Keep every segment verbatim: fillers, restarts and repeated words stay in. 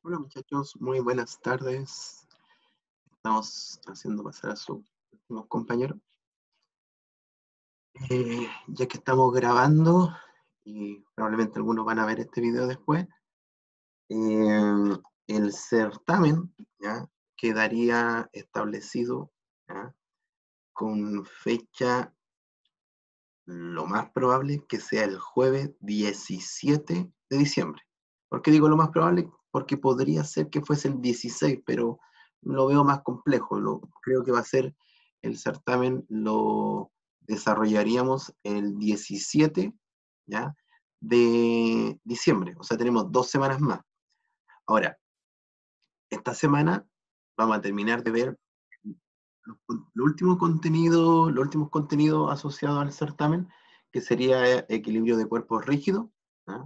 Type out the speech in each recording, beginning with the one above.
Hola muchachos, muy buenas tardes. Estamos haciendo pasar a sus últimos compañeros. Eh, ya que estamos grabando, y probablemente algunos van a ver este video después, eh, el certamen, ¿ya?, quedaría establecido, ¿ya?, con fecha, lo más probable que sea el jueves diecisiete de diciembre. ¿Por qué digo lo más probable? Porque podría ser que fuese el dieciséis, pero lo veo más complejo. Lo, creo que va a ser el certamen, lo desarrollaríamos el diecisiete, ¿ya?, de diciembre. O sea, tenemos dos semanas más. Ahora, esta semana vamos a terminar de ver los, los últimos contenidos, los últimos contenidos asociados al certamen, que sería eh, equilibrio de cuerpos rígidos, ¿ah?,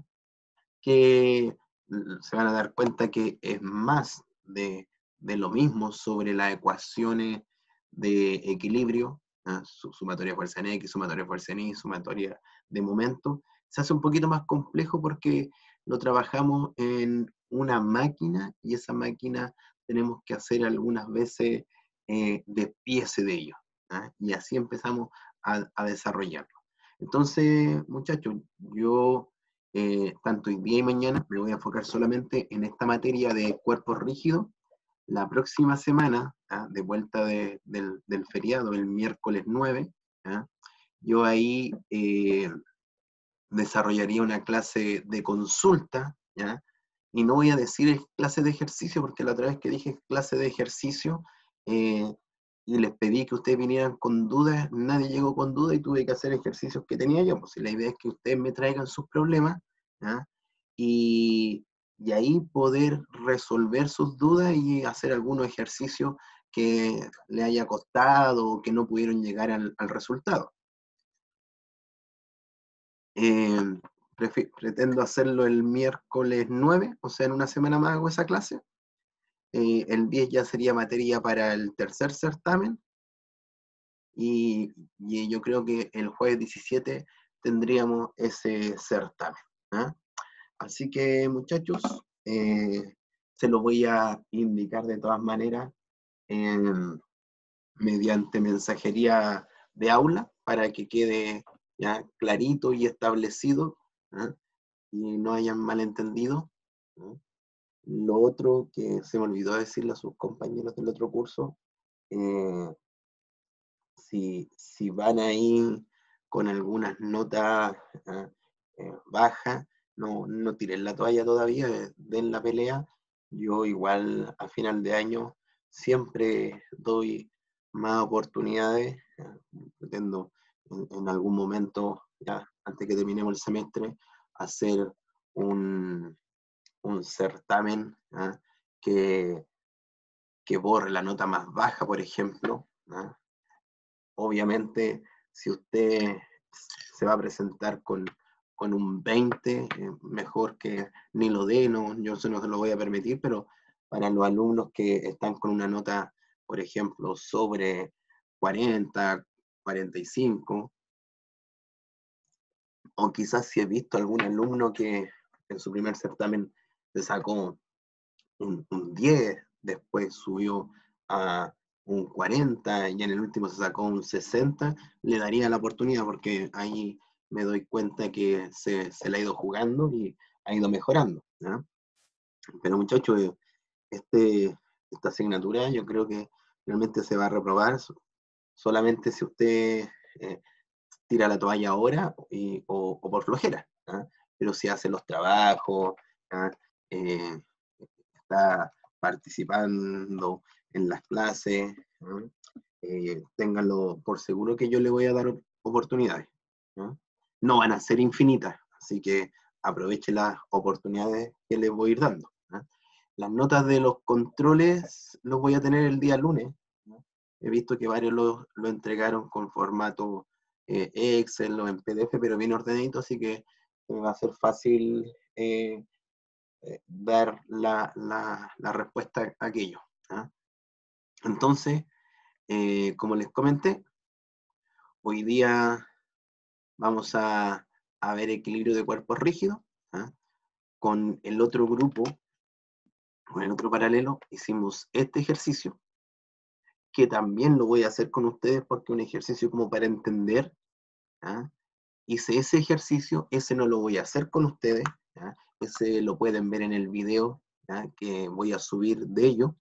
que se van a dar cuenta que es más de, de lo mismo sobre las ecuaciones de equilibrio, ¿ah?, su, sumatoria de fuerza en X, sumatoria de fuerza en Y, sumatoria de momento. Se hace un poquito más complejo porque lo trabajamos en una máquina y esa máquina tenemos que hacer algunas veces eh, despiece de ello, ¿ah?, y así empezamos a, a desarrollarlo. Entonces, muchachos, yo eh, tanto hoy día y mañana me voy a enfocar solamente en esta materia de cuerpos rígidos. La próxima semana, ¿ah?, de vuelta de, del, del, feriado, el miércoles nueve, ¿ah?, yo ahí eh, desarrollaría una clase de consulta, ¿ya?, y no voy a decir clase de ejercicio, porque la otra vez que dije clase de ejercicio, eh, y les pedí que ustedes vinieran con dudas, nadie llegó con dudas y tuve que hacer ejercicios que tenía yo. Pues, y la idea es que ustedes me traigan sus problemas, ¿ya?, y, y ahí poder resolver sus dudas y hacer algunos ejercicios que le haya costado o que no pudieron llegar al, al resultado. Eh, Pretendo hacerlo el miércoles nueve, o sea, en una semana más hago esa clase. Eh, el diez ya sería materia para el tercer certamen, y, y yo creo que el jueves diecisiete tendríamos ese certamen, ¿ah? Así que, muchachos, eh, se lo voy a indicar de todas maneras en, mediante mensajería de aula para que quede ya clarito y establecido, ¿ah?, y no hayan malentendido, ¿no? Lo otro que se me olvidó decirle a sus compañeros del otro curso, eh, si, si van ahí con algunas notas ah, eh, bajas, no, no tiren la toalla todavía, eh, den la pelea. Yo igual a final de año siempre doy más oportunidades. eh, Pretendo en, en algún momento, ya antes que terminemos el semestre, hacer un, un certamen, ¿ah?, que, que borre la nota más baja, por ejemplo, ¿ah? Obviamente, si usted se va a presentar con, con un veinte, eh, mejor que ni lo dé, no, yo eso no se lo voy a permitir, pero para los alumnos que están con una nota, por ejemplo, sobre cuarenta, cuarenta y cinco, o quizás si he visto algún alumno que en su primer certamen se sacó un, un diez, después subió a un cuarenta y en el último se sacó un sesenta, le daría la oportunidad porque ahí me doy cuenta que se, se le ha ido jugando y ha ido mejorando, ¿no? Pero muchachos, eh, este, esta asignatura yo creo que realmente se va a reprobar solamente si usted eh, tira la toalla ahora y, o, o, por flojera, ¿ah? Pero si hace los trabajos, ¿ah?, eh, está participando en las clases, ¿no? Eh, ténganlo por seguro que yo le voy a dar oportunidades, ¿no? No van a ser infinitas, así que aproveche las oportunidades que les voy a ir dando, ¿no? Las notas de los controles los voy a tener el día lunes, ¿no? He visto que varios lo, lo entregaron con formato eh, Excel o en P D F, pero bien ordenadito, así que me va a ser fácil eh, eh, dar la, la, la, respuesta a aquello, ¿ah? Entonces, eh, como les comenté, hoy día vamos a, a ver equilibrio de cuerpos rígidos, ¿ah?, con el otro grupo o en otro paralelo, hicimos este ejercicio, que también lo voy a hacer con ustedes porque es un ejercicio como para entender. ¿Ah? Hice ese ejercicio, ese no lo voy a hacer con ustedes, ¿ya? Ese lo pueden ver en el video, ¿ya? Que voy a subir de ello.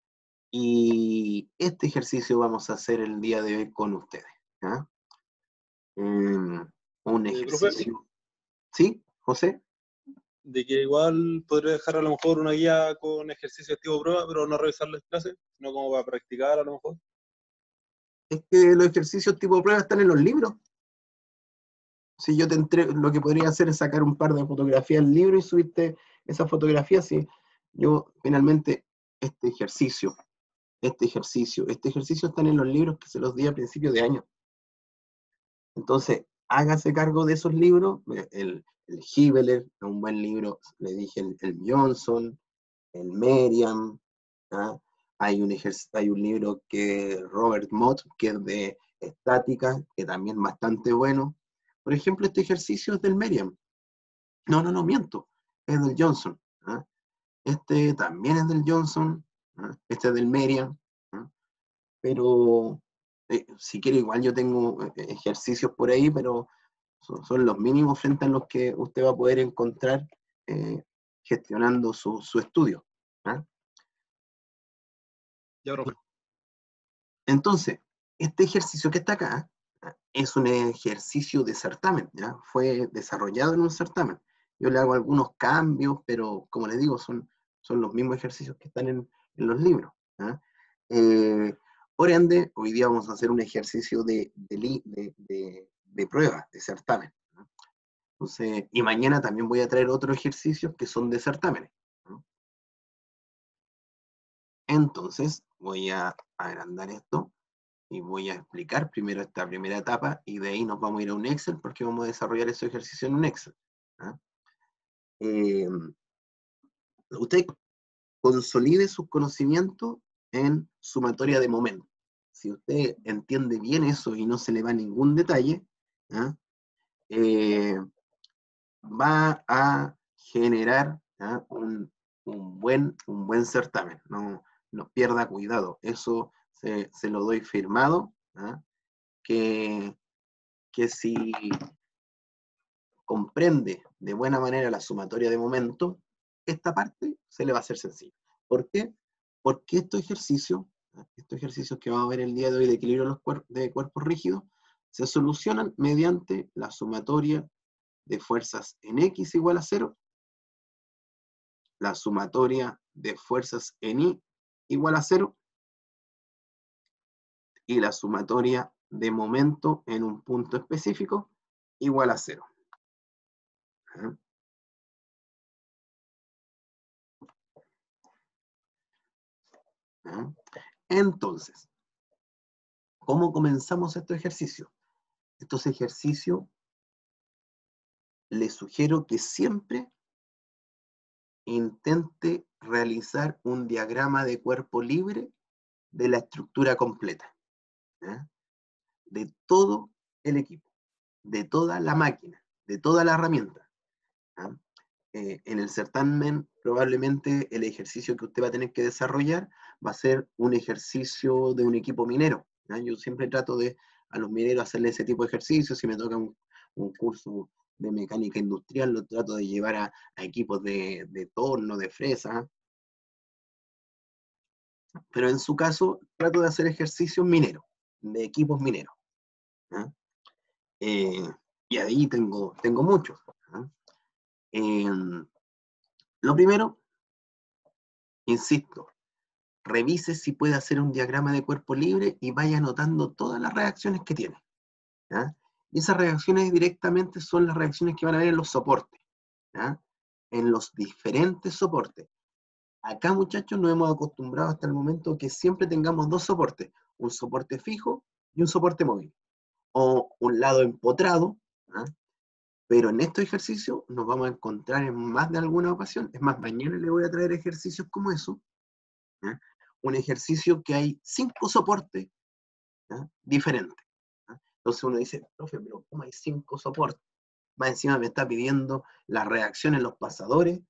Y este ejercicio vamos a hacer el día de hoy con ustedes. ¿Ya? Um, un Eh, profe, ejercicio. ¿Sí, José? de que igual podría dejar a lo mejor una guía con ejercicios tipo prueba, pero no revisar las clases, sino como para practicar a lo mejor. Es que los ejercicios tipo prueba están en los libros. Si yo te entrego, lo que podría hacer es sacar un par de fotografías del libro y subirte esas fotografías. Si yo finalmente este ejercicio, este ejercicio, este ejercicio están en los libros que se los di a principios de año. Entonces, hágase cargo de esos libros. El, el Hibeler, un buen libro, le dije el, el Johnson, el Merriam. ¿Ah? Hay, un hay un libro que Robert Mott, que es de estática, que también es bastante bueno. Por ejemplo, este ejercicio es del Merriam. No, no, no, miento. Es del Johnson. ¿Ah? Este también es del Johnson. ¿Ah? Este es del Merriam. ¿Ah? Pero eh, si quiere, igual yo tengo eh, ejercicios por ahí, pero son, son, los mínimos frente a los que usted va a poder encontrar eh, gestionando su, su estudio. ¿Ah? Ya, profe. Entonces, este ejercicio que está acá ¿ah? Es un ejercicio de certamen, ¿ya? Fue desarrollado en un certamen. Yo le hago algunos cambios, pero como les digo, son, son los mismos ejercicios que están en, en los libros. ¿Ah? Eh, por ende, hoy día vamos a hacer un ejercicio de, de, de, de, de prueba, de certamen. ¿No? Entonces, y mañana también voy a traer otros ejercicios que son de certámenes. ¿No? Entonces, voy a agrandar esto y voy a explicar primero esta primera etapa y de ahí nos vamos a ir a un Excel porque vamos a desarrollar ese ejercicio en un Excel. ¿Ah? Eh, usted consolide sus conocimientos en sumatoria de momentos. Si usted entiende bien eso y no se le va ningún detalle, ¿ah? eh, va a generar ¿ah? un, un, buen, un buen certamen. No, no pierda cuidado. Eso se, se lo doy firmado, ¿ah? que, que si comprende de buena manera la sumatoria de momentos, esta parte se le va a hacer sencilla. ¿Por qué? Porque estos ejercicios, estos ejercicios que vamos a ver el día de hoy de equilibrio de, los cuer de cuerpos rígidos, se solucionan mediante la sumatoria de fuerzas en X igual a cero, la sumatoria de fuerzas en Y igual a cero, y la sumatoria de momento en un punto específico igual a cero. ¿Ah? ¿Ah? Entonces, ¿cómo comenzamos estos ejercicios? Estos ejercicios les sugiero que siempre intente realizar un diagrama de cuerpo libre de la estructura completa, ¿eh? De todo el equipo, de toda la máquina, de toda la herramienta. ¿Eh? Eh, en el certamen probablemente el ejercicio que usted va a tener que desarrollar va a ser un ejercicio de un equipo minero. ¿Eh? Yo siempre trato de a los mineros hacerle ese tipo de ejercicios. Si me toca un, un curso de mecánica industrial, lo trato de llevar a, a equipos de, de torno, de fresa. Pero en su caso, trato de hacer ejercicios mineros, de equipos mineros. ¿Eh? Eh, y ahí tengo, tengo muchos. ¿Eh? Eh, lo primero, insisto, revise si puede hacer un diagrama de cuerpo libre y vaya anotando todas las reacciones que tiene. ¿Ya? Y esas reacciones directamente son las reacciones que van a ver en los soportes, ¿ya? En los diferentes soportes. Acá, muchachos, nos hemos acostumbrado hasta el momento que siempre tengamos dos soportes, un soporte fijo y un soporte móvil, o un lado empotrado, ¿ya? Pero en estos ejercicios nos vamos a encontrar en más de alguna ocasión. Es más, mañana le voy a traer ejercicios como eso, ¿ya? Un ejercicio que hay cinco soportes, ¿ya? Diferentes. ¿Ya? Entonces uno dice, profe, pero ¿cómo hay cinco soportes? Más encima me está pidiendo la reacción en los pasadores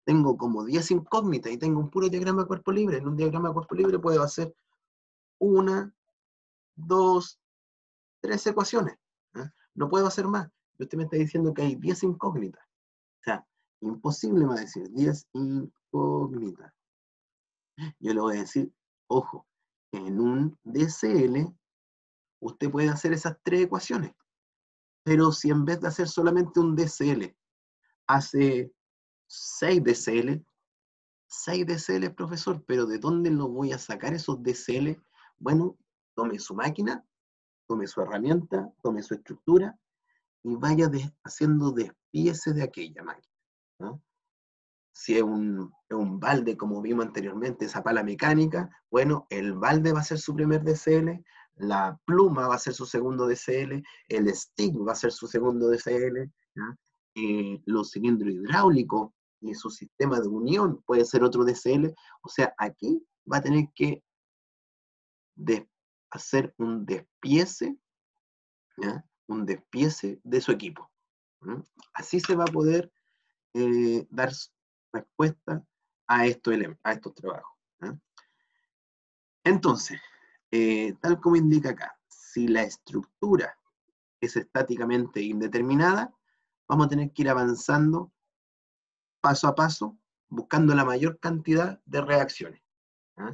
tengo como diez incógnitas y tengo un puro diagrama de cuerpo libre. En un diagrama de cuerpo libre puedo hacer una, dos, tres ecuaciones. ¿eh? No puedo hacer más. Y usted me está diciendo que hay diez incógnitas. O sea, imposible me va a decir diez incógnitas. Yo le voy a decir, ojo, en un D C L usted puede hacer esas tres ecuaciones. Pero si en vez de hacer solamente un D C L, hace seis D C L, seis D C L, profesor, pero ¿de dónde lo voy a sacar esos D C L? Bueno, tome su máquina, tome su herramienta, tome su estructura y vaya de, haciendo despiece de aquella máquina, ¿no? Si es un, es un balde, como vimos anteriormente, esa pala mecánica, bueno, el balde va a ser su primer D C L, la pluma va a ser su segundo D C L, el stick va a ser su segundo D C L, eh, los cilindros hidráulicos y su sistema de unión puede ser otro D C L. O sea, aquí va a tener que de, hacer un despiece, ¿ya? un despiece de su equipo. ¿no? Así se va a poder eh, dar respuesta a estos, a estos trabajos. ¿no? Entonces, eh, tal como indica acá, si la estructura es estáticamente indeterminada, vamos a tener que ir avanzando paso a paso, buscando la mayor cantidad de reacciones. ¿eh?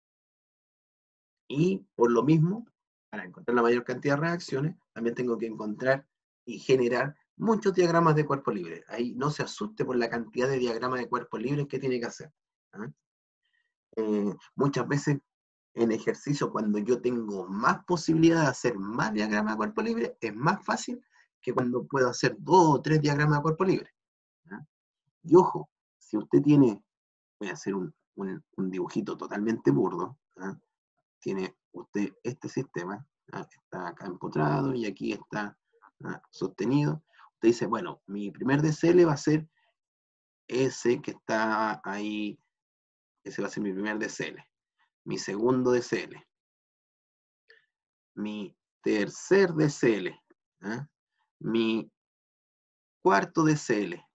Y por lo mismo, para encontrar la mayor cantidad de reacciones, también tengo que encontrar y generar muchos diagramas de cuerpo libre. Ahí no se asuste por la cantidad de diagramas de cuerpo libre que tiene que hacer. ¿eh? Eh, muchas veces en ejercicio, cuando yo tengo más posibilidad de hacer más diagramas de cuerpo libre, es más fácil que cuando puedo hacer dos o tres diagramas de cuerpo libre. ¿eh? Y ojo, si usted tiene, voy a hacer un, un, un dibujito totalmente burdo, ¿eh? tiene usted este sistema, ¿ah? está acá empotrado y aquí está ¿ah? sostenido. Usted dice, bueno, mi primer D C L va a ser ese que está ahí, ese va a ser mi primer D C L. Mi segundo D C L. Mi tercer D C L. ¿ah? Mi cuarto D C L.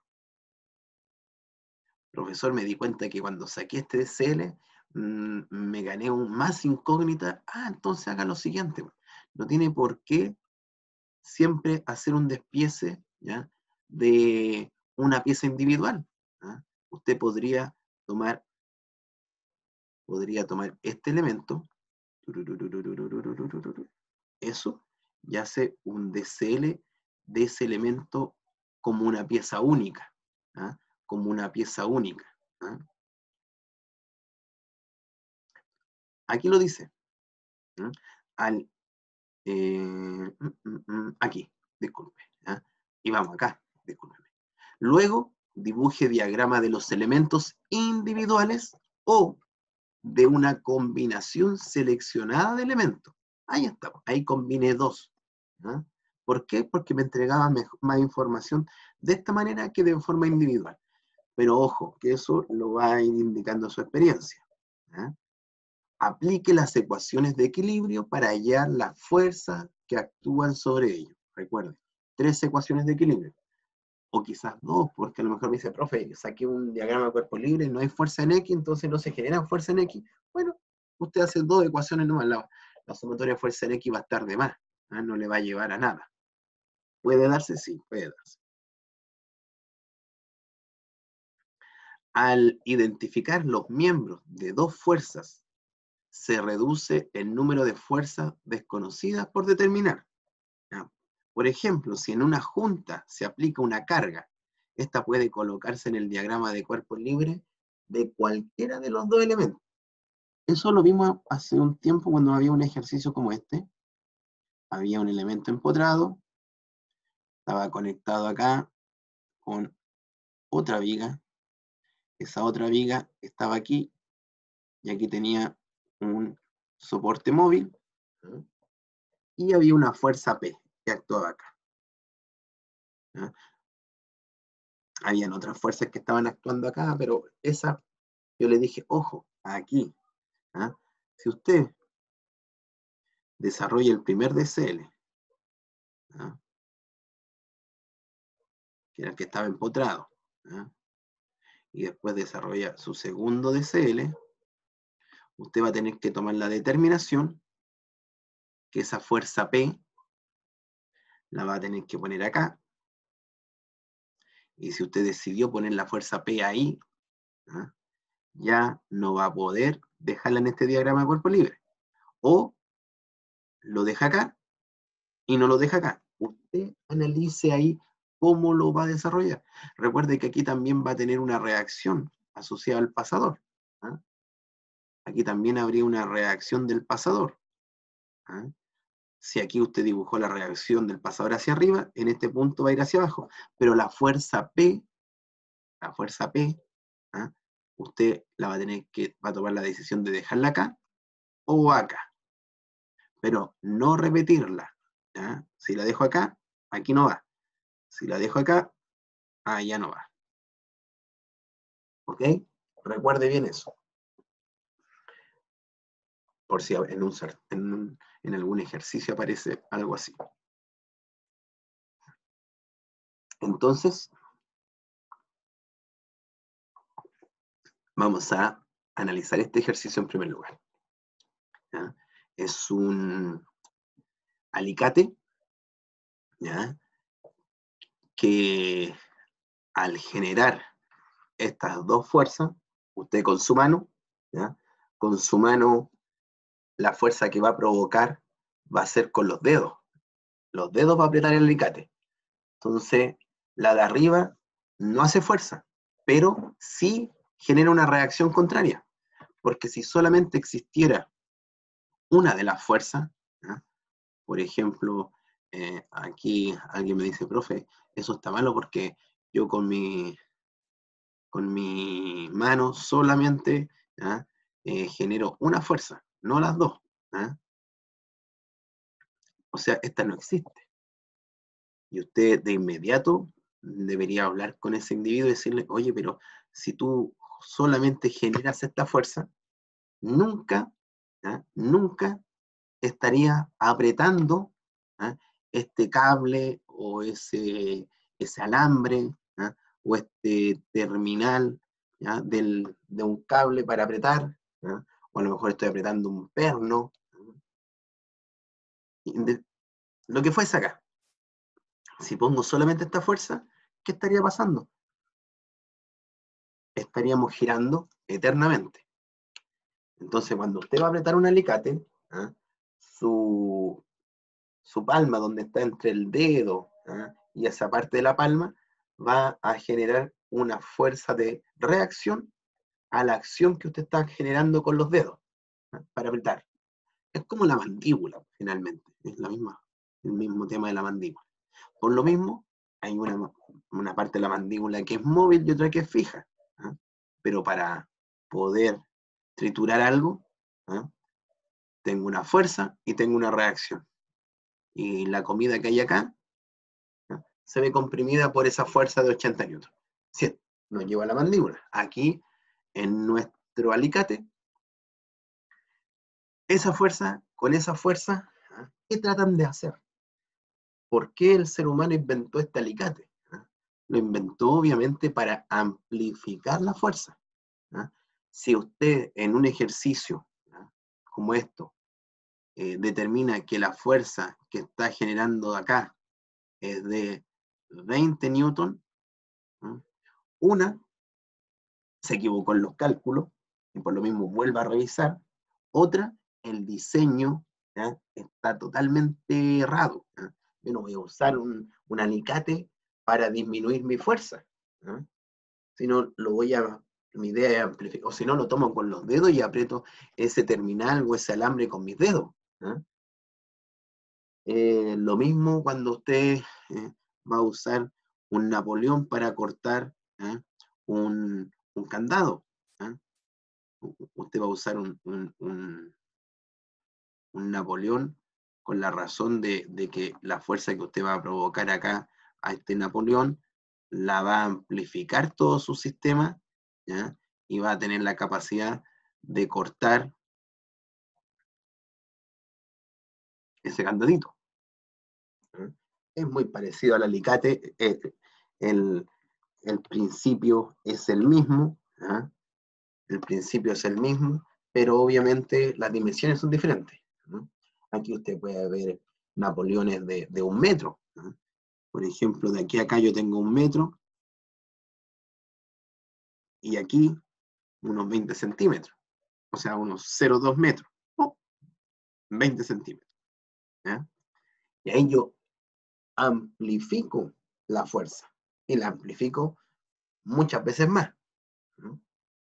Profesor, me di cuenta que cuando saqué este D C L, mmm, me gané un más incógnita. Ah, entonces haga lo siguiente. No tiene por qué siempre hacer un despiece ¿ya? de una pieza individual. ¿ya? Usted podría tomar, podría tomar este elemento, eso, y hace un D C L de ese elemento como una pieza única, ¿ya? como una pieza única. ¿ya? Aquí lo dice. ¿ya? Al, eh, mm, mm, mm, aquí, disculpe. ¿ya? Y vamos acá, discúlpeme. Luego, dibuje diagrama de los elementos individuales o de una combinación seleccionada de elementos. Ahí está, ahí combiné dos. ¿no? ¿Por qué? Porque me entregaba más información de esta manera que de forma individual. Pero ojo, que eso lo va a ir indicando su experiencia. ¿no? Aplique las ecuaciones de equilibrio para hallar las fuerzas que actúan sobre ello. Recuerden, tres ecuaciones de equilibrio. O quizás dos, porque a lo mejor me dice, profe, saqué un diagrama de cuerpo libre, no hay fuerza en X, entonces no se genera fuerza en X. Bueno, usted hace dos ecuaciones nomás, la, la sumatoria de fuerza en X va a estar de más, ¿eh? no le va a llevar a nada. ¿Puede darse? Sí, puede darse. Al identificar los miembros de dos fuerzas, se reduce el número de fuerzas desconocidas por determinar. ¿ya? Por ejemplo, si en una junta se aplica una carga, esta puede colocarse en el diagrama de cuerpo libre de cualquiera de los dos elementos. Eso lo vimos hace un tiempo cuando había un ejercicio como este. Había un elemento empotrado, estaba conectado acá con otra viga. Esa otra viga estaba aquí y aquí tenía un soporte móvil ¿no? y había una fuerza P que actuaba acá. ¿no? Habían otras fuerzas que estaban actuando acá, pero esa, yo le dije, ojo, aquí. ¿ah? Si usted desarrolla el primer D C L, ¿ah? que era el que estaba empotrado, ¿ah? y después desarrolla su segundo D C L, usted va a tener que tomar la determinación que esa fuerza P la va a tener que poner acá, y si usted decidió poner la fuerza P ahí, ¿ah? ya no va a poder dejarla en este diagrama de cuerpo libre. O lo deja acá y no lo deja acá. Usted analice ahí cómo lo va a desarrollar. Recuerde que aquí también va a tener una reacción asociada al pasador. ¿ah? Aquí también habría una reacción del pasador. ¿ah? Si aquí usted dibujó la reacción del pasador hacia arriba, en este punto va a ir hacia abajo. Pero la fuerza P, la fuerza P, ¿ah? usted la va a tener que, va a tomar la decisión de dejarla acá o acá. Pero no repetirla. ¿ya? Si la dejo acá, aquí no va. Si la dejo acá, allá no va. ¿Ok? Recuerde bien eso. Por si en, un, en, un, en algún ejercicio aparece algo así. Entonces, vamos a analizar este ejercicio en primer lugar. ¿ya? Es un alicate, ¿ya? que al generar estas dos fuerzas, usted con su mano, ¿ya? con su mano, la fuerza que va a provocar va a ser con los dedos. Los dedos va a apretar el alicate. Entonces, la de arriba no hace fuerza, pero sí genera una reacción contraria. Porque si solamente existiera una de las fuerzas, ¿ya? por ejemplo, eh, aquí alguien me dice, profe, eso está malo porque yo con mi, con mi mano solamente eh, genero una fuerza, no las dos. ¿ya? O sea, esta no existe. Y usted de inmediato debería hablar con ese individuo y decirle, oye, pero si tú solamente generas esta fuerza, nunca, ¿ya? nunca estaría apretando ¿ya? este cable o ese, ese alambre ¿ya? o este terminal ¿ya? Del, de un cable para apretar, ¿ya? o a lo mejor estoy apretando un perno, de, lo que fuese acá. Si pongo solamente esta fuerza, ¿qué estaría pasando? Estaríamos girando eternamente. Entonces, cuando usted va a apretar un alicate, ¿eh? su, su palma, donde está entre el dedo ¿eh? y esa parte de la palma, va a generar una fuerza de reacción a la acción que usted está generando con los dedos ¿eh? para apretar. Es como la mandíbula, finalmente. Es la misma, el mismo tema de la mandíbula. Por lo mismo, hay una, una parte de la mandíbula que es móvil y otra que es fija. ¿eh? Pero para poder triturar algo, ¿eh? tengo una fuerza y tengo una reacción. Y la comida que hay acá ¿eh? se ve comprimida por esa fuerza de ochenta newtons. Sí, nos lleva a la mandíbula. Aquí, en nuestro alicate, esa fuerza, con esa fuerza, ¿eh? ¿qué tratan de hacer? ¿Por qué el ser humano inventó este alicate? ¿eh? Lo inventó obviamente para amplificar la fuerza. ¿eh? Si usted en un ejercicio ¿eh? como esto eh, determina que la fuerza que está generando acá es de veinte newtons, ¿eh? una se equivocó en los cálculos y por lo mismo vuelve a revisar, otra, el diseño ¿ya? está totalmente errado. ¿ya? Yo no voy a usar un, un alicate para disminuir mi fuerza, ¿ya? sino lo voy a, mi idea es amplificar, o si no lo tomo con los dedos y aprieto ese terminal o ese alambre con mis dedos. ¿ya? Eh, lo mismo cuando usted eh, va a usar un Napoleón para cortar ¿eh? un, un candado. ¿eh? Usted va a usar un, un, un, un Napoleón con la razón de, de que la fuerza que usted va a provocar acá a este Napoleón la va a amplificar todo su sistema ¿ya? y va a tener la capacidad de cortar ese candadito. ¿eh? Es muy parecido al alicate, eh, el, el principio es el mismo, ¿ah? El principio es el mismo, pero obviamente las dimensiones son diferentes, ¿no? Aquí usted puede ver Napoleones de, de un metro, ¿no? Por ejemplo, de aquí a acá yo tengo un metro, y aquí unos veinte centímetros, o sea, unos cero coma dos metros, o veinte centímetros, ¿ya? Y ahí yo amplifico la fuerza, y la amplifico muchas veces más, ¿no?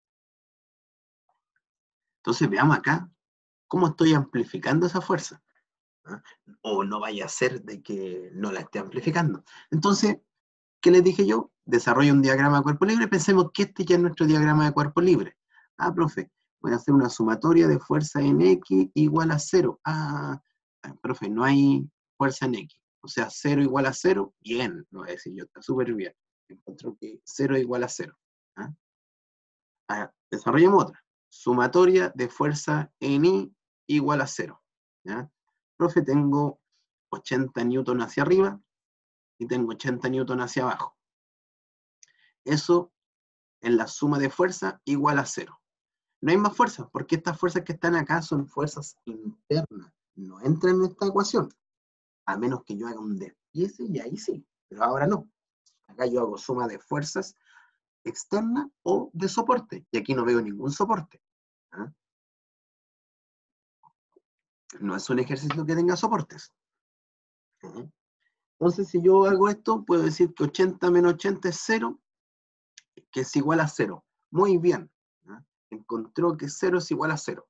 Entonces veamos acá cómo estoy amplificando esa fuerza, ¿no? O no vaya a ser de que no la esté amplificando. Entonces, ¿qué les dije yo? Desarrollo un diagrama de cuerpo libre. Pensemos que este ya es nuestro diagrama de cuerpo libre. Ah, profe, voy a hacer una sumatoria de fuerza en X igual a cero. Ah, profe, no hay fuerza en X. O sea, cero igual a cero. Bien, lo voy a decir yo, está súper bien. Encuentro que cero igual a cero. ¿Ah? Ah, desarrollemos otra. Sumatoria de fuerza en Y igual a cero. ¿Ya? Profe, tengo ochenta newton hacia arriba y tengo ochenta newton hacia abajo. Eso en la suma de fuerza igual a cero. No hay más fuerzas, porque estas fuerzas que están acá son fuerzas internas. No entran en esta ecuación, a menos que yo haga un despiece y ahí sí, pero ahora no. Acá yo hago suma de fuerzas externas o de soporte, y aquí no veo ningún soporte. ¿Ah? No es un ejercicio que tenga soportes. ¿Ah? Entonces, si yo hago esto, puedo decir que ochenta menos ochenta es cero, que es igual a cero. Muy bien. ¿Ah? Encontró que cero es igual a cero.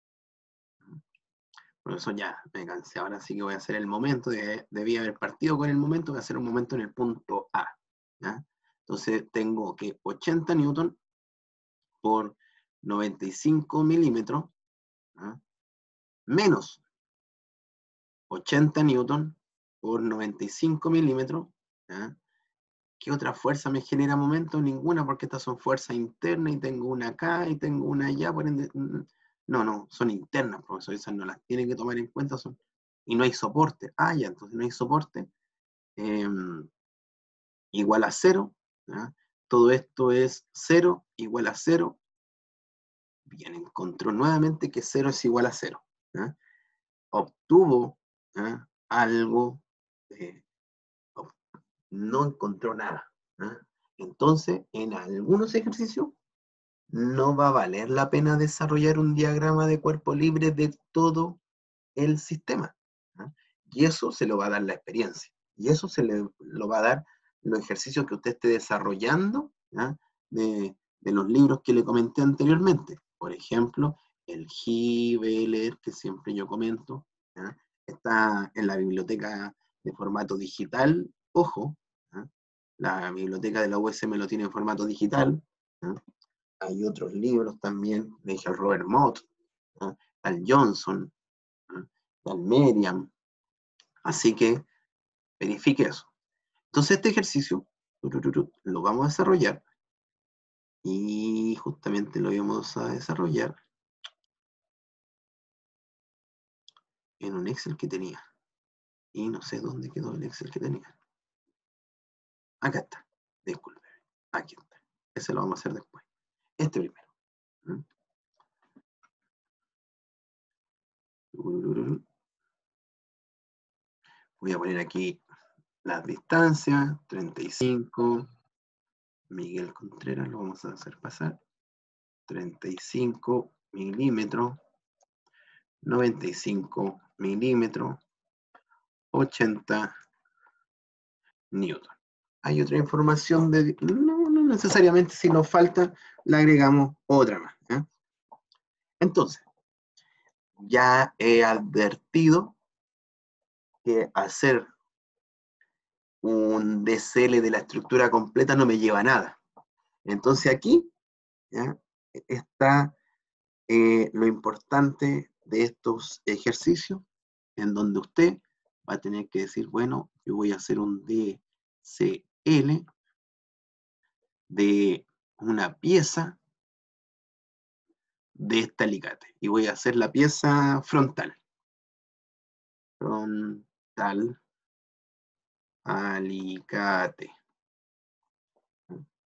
Por eso ya me cansé. Ahora sí que voy a hacer el momento. De, debía haber partido con el momento. Voy a hacer un momento en el punto A. ¿Ya? Entonces tengo que ochenta newton por noventa y cinco milímetros, ¿ya? Menos ochenta newton por noventa y cinco milímetros. ¿Ya? ¿Qué otra fuerza me genera momento? Ninguna, porque estas son fuerzas internas y tengo una acá y tengo una allá. Por ende, no, no, son internas, profesor, esas no las tienen que tomar en cuenta. Son, y no hay soporte. Ah, ya, entonces no hay soporte. Eh, igual a cero. ¿Ya? Todo esto es cero igual a cero. Bien, encontró nuevamente que cero es igual a cero. ¿Ya? Obtuvo, ¿ya? Algo, eh, no encontró nada. ¿Ya? Entonces, en algunos ejercicios no va a valer la pena desarrollar un diagrama de cuerpo libre de todo el sistema, ¿no? Y eso se lo va a dar la experiencia. Y eso se le, lo va a dar los ejercicios que usted esté desarrollando, ¿no? de, de los libros que le comenté anteriormente. Por ejemplo, el Gibeler, que siempre yo comento, ¿no? Está en la biblioteca de formato digital. Ojo, ¿no? La biblioteca de la U S M lo tiene en formato digital, ¿no? Hay otros libros también, de Robert Mott, ¿no? Al Johnson, ¿no? Al Merriam. Así que verifique eso. Entonces este ejercicio lo vamos a desarrollar y justamente lo vamos a desarrollar en un Excel que tenía. Y no sé dónde quedó el Excel que tenía. Acá está. Disculpe. Aquí está. Ese lo vamos a hacer después. Este primero. Voy a poner aquí las distancias. treinta y cinco. Miguel Contreras lo vamos a hacer pasar. treinta y cinco milímetros. noventa y cinco milímetros. ochenta newton. Hay otra información de... No, no necesariamente, si nos falta, le agregamos otra más. ¿eh? Entonces, ya he advertido que hacer un D C L de la estructura completa no me lleva a nada. Entonces aquí, ¿ya? Está eh, lo importante de estos ejercicios, en donde usted va a tener que decir, bueno, yo voy a hacer un D C L de una pieza de este alicate. Y voy a hacer la pieza frontal. Frontal, alicate.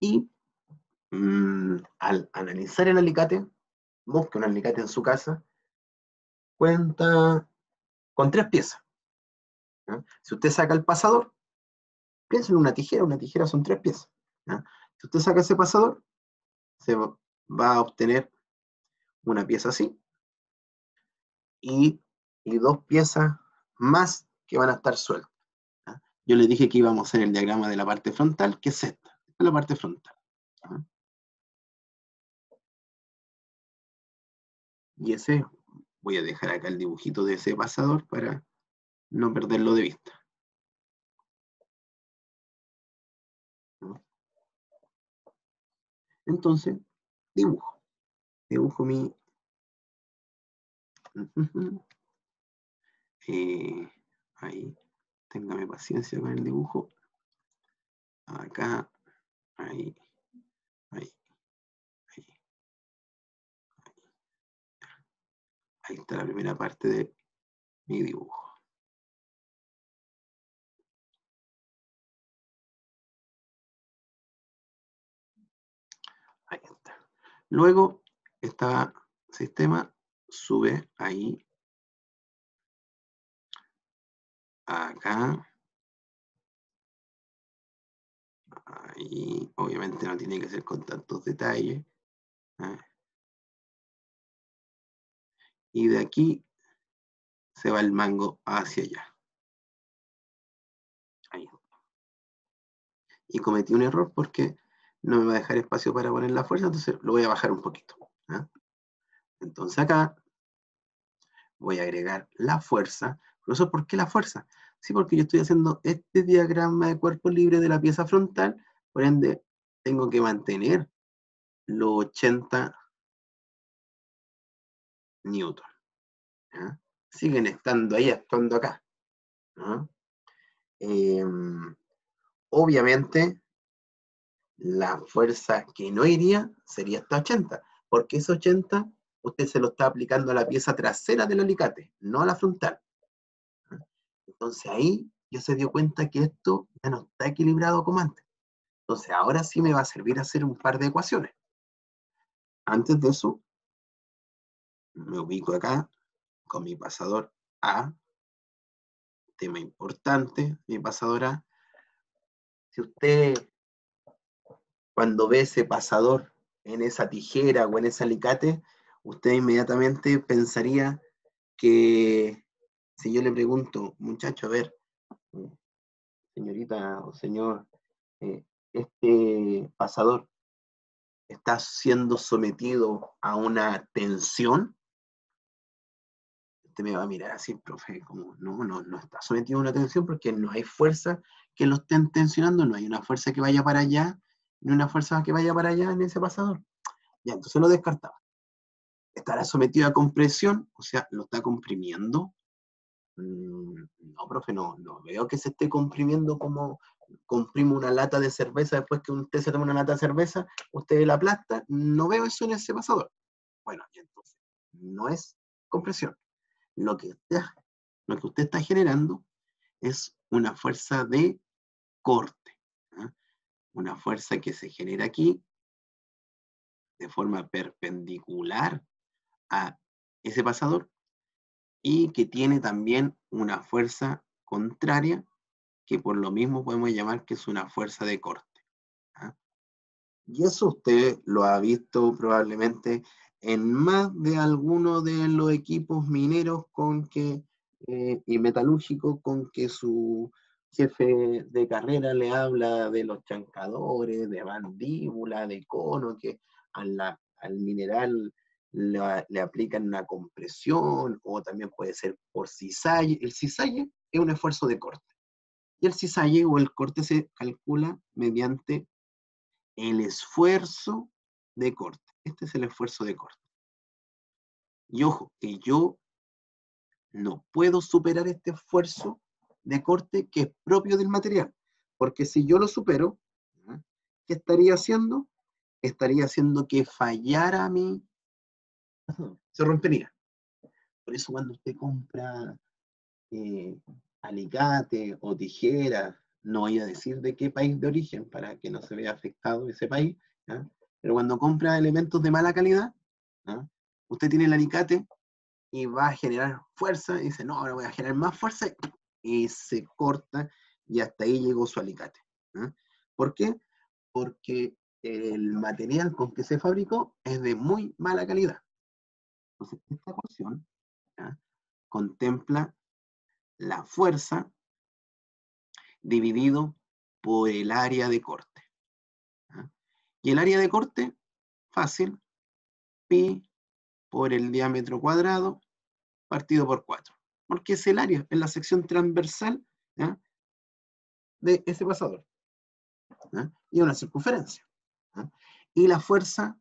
Y mmm, al analizar el alicate, busque un alicate en su casa, cuenta con tres piezas. ¿Ya? Si usted saca el pasador, piensa en una tijera, una tijera son tres piezas. ¿Ya? Si usted saca ese pasador, se va a obtener una pieza así y, y dos piezas más que van a estar sueltas. ¿Ya? Yo les dije que íbamos a hacer el diagrama de la parte frontal, que es esta, esta es la parte frontal. ¿Ya? Y ese, voy a dejar acá el dibujito de ese pasador para no perderlo de vista. ¿No? Entonces, dibujo. Dibujo mi... Eh, ahí, téngame paciencia con el dibujo. Acá, ahí, ahí, ahí. Ahí está la primera parte de mi dibujo. Ahí está. Luego, este sistema sube ahí, acá, ahí. Obviamente no tiene que ser con tantos detalles. ¿Eh? Y de aquí se va el mango hacia allá. Ahí. Y cometí un error porque no me va a dejar espacio para poner la fuerza, entonces lo voy a bajar un poquito. ¿Eh? Entonces acá voy a agregar la fuerza. ¿Pero por qué la fuerza? Sí, porque yo estoy haciendo este diagrama de cuerpo libre de la pieza frontal, por ende tengo que mantener los ochenta newton. ¿Ya? Siguen estando ahí, actuando acá. ¿No? Eh, obviamente, la fuerza que no iría sería hasta ochenta, porque ese ochenta usted se lo está aplicando a la pieza trasera del alicate, no a la frontal. Entonces ahí ya se dio cuenta que esto ya no está equilibrado como antes. Entonces ahora sí me va a servir hacer un par de ecuaciones. Antes de eso, me ubico acá con mi pasador A, tema importante, mi pasador A. Si usted, cuando ve ese pasador en esa tijera o en ese alicate, usted inmediatamente pensaría que si yo le pregunto, muchacho, a ver, señorita o señor, eh, este pasador está siendo sometido a una tensión, usted me va a mirar así, profe, como no, no, no está sometido a una tensión porque no hay fuerza que lo estén tensionando, no hay una fuerza que vaya para allá, ni una fuerza que vaya para allá en ese pasador. Ya, entonces lo descartamos. ¿Estará sometido a compresión? O sea, ¿lo está comprimiendo? Mm, no, profe, no, no veo que se esté comprimiendo como comprime una lata de cerveza después que usted se toma una lata de cerveza, usted la aplasta. No veo eso en ese pasador. Bueno, y entonces, no es compresión. Lo que usted, lo que usted está generando es una fuerza de corte. ¿Eh? Una fuerza que se genera aquí de forma perpendicular a ese pasador y que tiene también una fuerza contraria que por lo mismo podemos llamar que es una fuerza de corte. ¿Ah? Y eso usted lo ha visto probablemente en más de alguno de los equipos mineros con que, eh, y metalúrgicos con que su jefe de carrera le habla de los chancadores, de mandíbula, de cono, que a la, al mineral le, le, aplican una compresión o también puede ser por cisalle. El cisalle es un esfuerzo de corte. Y el cisalle o el corte se calcula mediante el esfuerzo de corte. Este es el esfuerzo de corte. Y ojo, que yo no puedo superar este esfuerzo de corte que es propio del material. Porque si yo lo supero, ¿qué estaría haciendo? Estaría haciendo que fallara mi... Se rompería. Por eso cuando usted compra eh, alicate o tijera no voy a decir de qué país de origen para que no se vea afectado ese país, ¿ya? Pero cuando compra elementos de mala calidad, ¿ya? Usted tiene el alicate y va a generar fuerza, y dice, no, ahora voy a generar más fuerza, y se corta, y hasta ahí llegó su alicate. ¿Ya? ¿Por qué? Porque el material con que se fabricó es de muy mala calidad. Entonces, esta ecuación, ¿ya? Contempla la fuerza dividido por el área de corte. ¿Ya? Y el área de corte, fácil, pi por el diámetro cuadrado partido por cuatro. Porque es el área, es la sección transversal, ¿ya? De ese pasador. ¿Ya? Y una circunferencia. ¿Ya? Y la fuerza,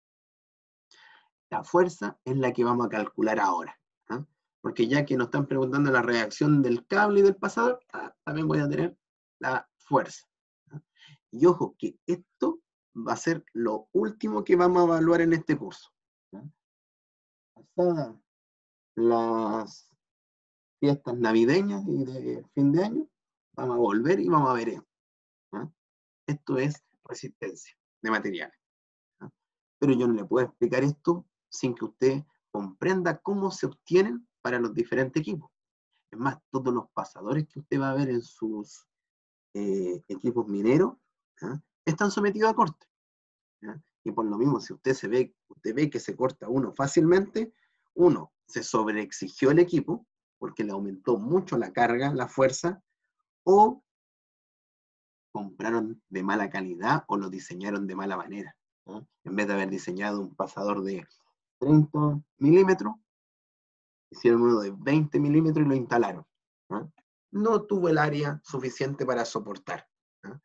la fuerza es la que vamos a calcular ahora. ¿Ya? Porque ya que nos están preguntando la reacción del cable y del pasador, ah, también voy a tener la fuerza. ¿Ya? Y ojo, que esto va a ser lo último que vamos a evaluar en este curso. ¿Ya? Pasadas las fiestas navideñas y de fin de año, vamos a volver y vamos a ver esto. ¿Ya? Esto es resistencia de materiales. ¿Ya? Pero yo no le puedo explicar esto sin que usted comprenda cómo se obtienen para los diferentes equipos. Es más, todos los pasadores que usted va a ver en sus eh, equipos mineros, ¿ya? Están sometidos a corte. ¿Ya? Y por lo mismo, si usted, se ve, usted ve que se corta uno fácilmente, uno, se sobreexigió el equipo, porque le aumentó mucho la carga, la fuerza, o compraron de mala calidad o lo diseñaron de mala manera. ¿No? En vez de haber diseñado un pasador de treinta milímetros, hicieron uno de veinte milímetros y lo instalaron. ¿No? No tuvo el área suficiente para soportar. ¿No?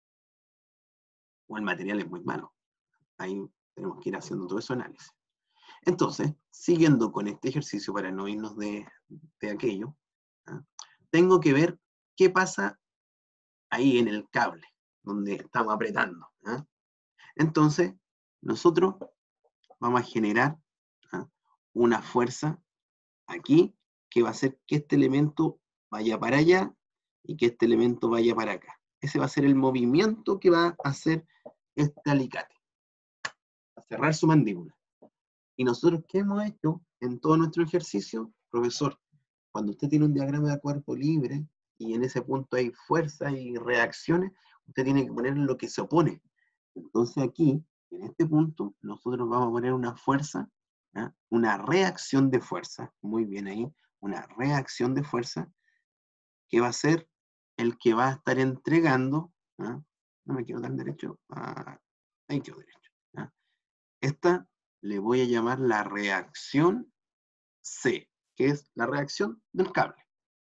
O el material es muy malo. Ahí tenemos que ir haciendo todo ese análisis. Entonces, siguiendo con este ejercicio para no irnos de, de aquello, ¿no? Tengo que ver qué pasa ahí en el cable, donde estamos apretando. ¿No? Entonces, nosotros vamos a generar, ¿no? Una fuerza aquí que va a hacer que este elemento vaya para allá y que este elemento vaya para acá. Ese va a ser el movimiento que va a hacer este alicate. Va a cerrar su mandíbula. Y nosotros, ¿qué hemos hecho en todo nuestro ejercicio? Profesor, cuando usted tiene un diagrama de cuerpo libre y en ese punto hay fuerzas y reacciones, usted tiene que poner lo que se opone. Entonces aquí, en este punto, nosotros vamos a poner una fuerza, ¿ya? Una reacción de fuerza, muy bien ahí, una reacción de fuerza, que va a ser el que va a estar entregando, ¿ya? No me quiero dar derecho, ah, ahí quedo derecho. ¿Ya? Esta le voy a llamar la reacción C, que es la reacción del cable.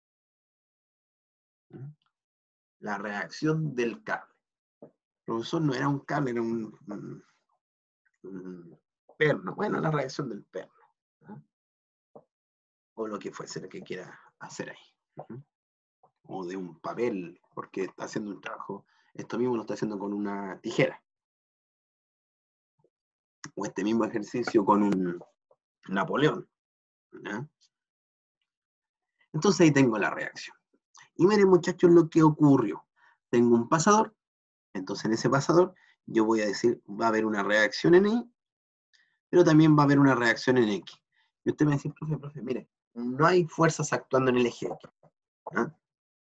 ¿Ya? La reacción del cable. Profesor, no era un cable, era un, un, un perno. Bueno, la reacción del perno. ¿Ya? O lo que fuese lo que quiera hacer ahí. ¿Uh? O de un papel, porque está haciendo un trabajo, esto mismo lo está haciendo con una tijera. O este mismo ejercicio con un Napoleón. ¿Ya? Entonces ahí tengo la reacción. Y miren, muchachos, lo que ocurrió. Tengo un pasador, entonces en ese pasador yo voy a decir, va a haber una reacción en Y, pero también va a haber una reacción en X. Y usted me dice, profe, profe, mire, no hay fuerzas actuando en el eje X. ¿Ya?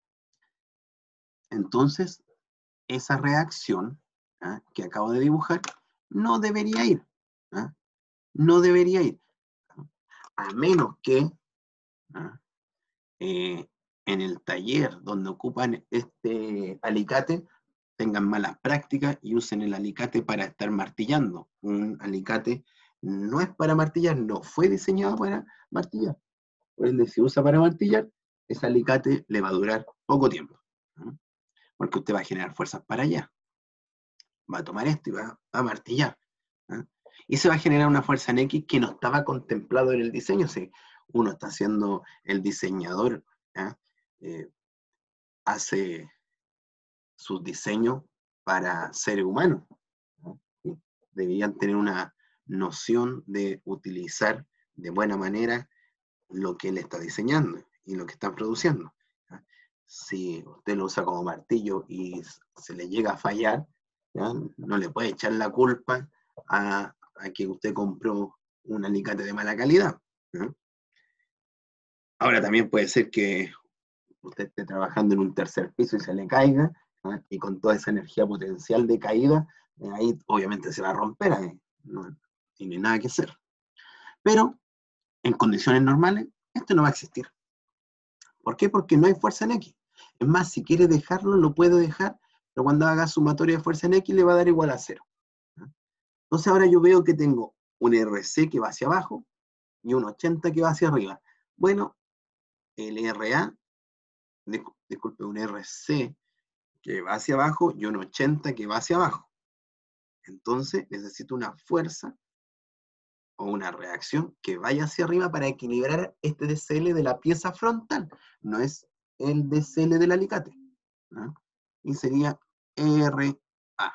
Entonces, esa reacción, ¿ah? Que acabo de dibujar, no debería ir. ¿Ah? No debería ir. A menos que ¿ah? eh, en el taller donde ocupan este alicate tengan malas prácticas y usen el alicate para estar martillando. Un alicate no es para martillar, no fue diseñado para martillar. Por ende, si usa para martillar, ese alicate le va a durar poco tiempo. ¿Ah? Porque usted va a generar fuerzas para allá. Va a tomar esto y va a martillar. ¿Eh? Y se va a generar una fuerza en X que no estaba contemplado en el diseño. Si uno está haciendo, el diseñador ¿eh? Eh, hace sus diseños para seres humanos. ¿Eh? Deberían tener una noción de utilizar de buena manera lo que él está diseñando y lo que están produciendo. ¿Eh? si usted lo usa como martillo y se le llega a fallar, ¿ya? No le puede echar la culpa a, a que usted compró un alicate de mala calidad, ¿no? Ahora también puede ser que usted esté trabajando en un tercer piso y se le caiga, ¿no? Y con toda esa energía potencial de caída, eh, ahí obviamente se va a romper, ahí no tiene nada que hacer. Pero en condiciones normales, esto no va a existir. ¿Por qué? Porque no hay fuerza en X. Es más, si quiere dejarlo, lo puede dejar, pero cuando haga sumatoria de fuerza en X le va a dar igual a cero. Entonces ahora yo veo que tengo un R C que va hacia abajo y un ochenta que va hacia arriba. Bueno, el R A, disculpe, un R C que va hacia abajo y un ochenta que va hacia abajo. Entonces necesito una fuerza o una reacción que vaya hacia arriba para equilibrar este D C L de la pieza frontal. No es el D C L del alicate, ¿no? Y sería R A.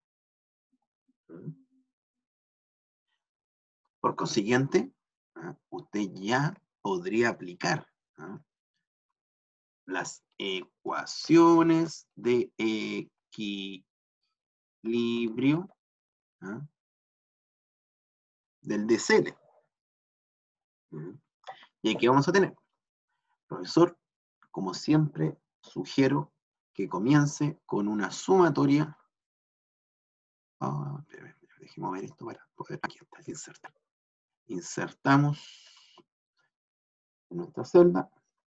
Por consiguiente, ¿no? Usted ya podría aplicar, ¿no? Las ecuaciones de equilibrio, ¿no? del D C L. ¿No? Y aquí vamos a tener, profesor, como siempre, sugiero que comience con una sumatoria. Ah, déjeme ver esto para poder. Aquí está, insertar. Insertamos en nuestra celda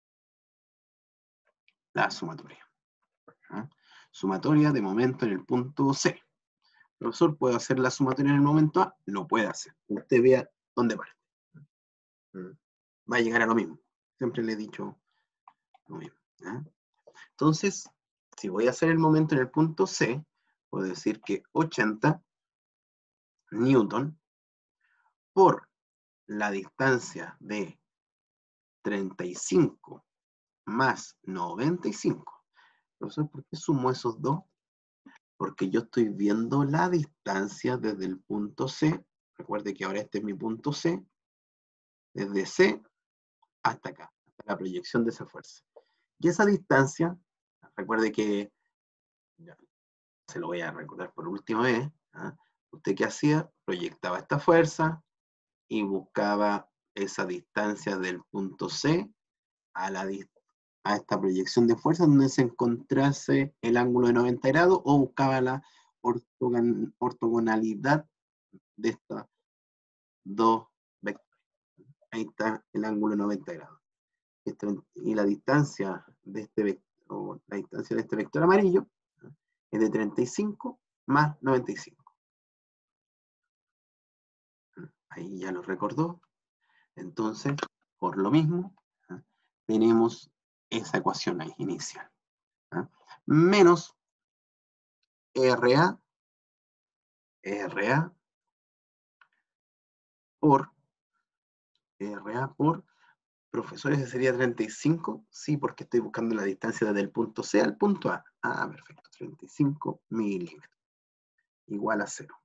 la sumatoria. ¿Ah? Sumatoria de momento en el punto C. Profesor, ¿puedo hacer la sumatoria en el momento A? Lo puede hacer. Usted vea dónde parte. Va a llegar a lo mismo. Siempre le he dicho lo mismo. ¿Ah? Entonces, si voy a hacer el momento en el punto C, puedo decir que ochenta newton por la distancia de treinta y cinco más noventa y cinco. Profesor, ¿por qué sumo esos dos? Porque yo estoy viendo la distancia desde el punto C. Recuerde que ahora este es mi punto C. Desde C hasta acá, hasta la proyección de esa fuerza. Y esa distancia, recuerde que, ya, se lo voy a recordar por última vez, ¿eh? ¿Usted qué hacía? Proyectaba esta fuerza y buscaba esa distancia del punto C a, la, a esta proyección de fuerza donde se encontrase el ángulo de noventa grados o buscaba la ortogon ortogonalidad de estas dos vectores. Ahí está el ángulo de noventa grados. Esto, y la distancia de este vector, la distancia de este vector amarillo, ¿no? Es de treinta y cinco más noventa y cinco. Ahí ya lo recordó. Entonces, por lo mismo, ¿no? Tenemos esa ecuación ahí inicial, ¿no? Menos R A, R A por, R A por, profesor, ese sería treinta y cinco, sí, porque estoy buscando la distancia desde el punto C al punto A. Ah, perfecto, treinta y cinco milímetros, igual a cero.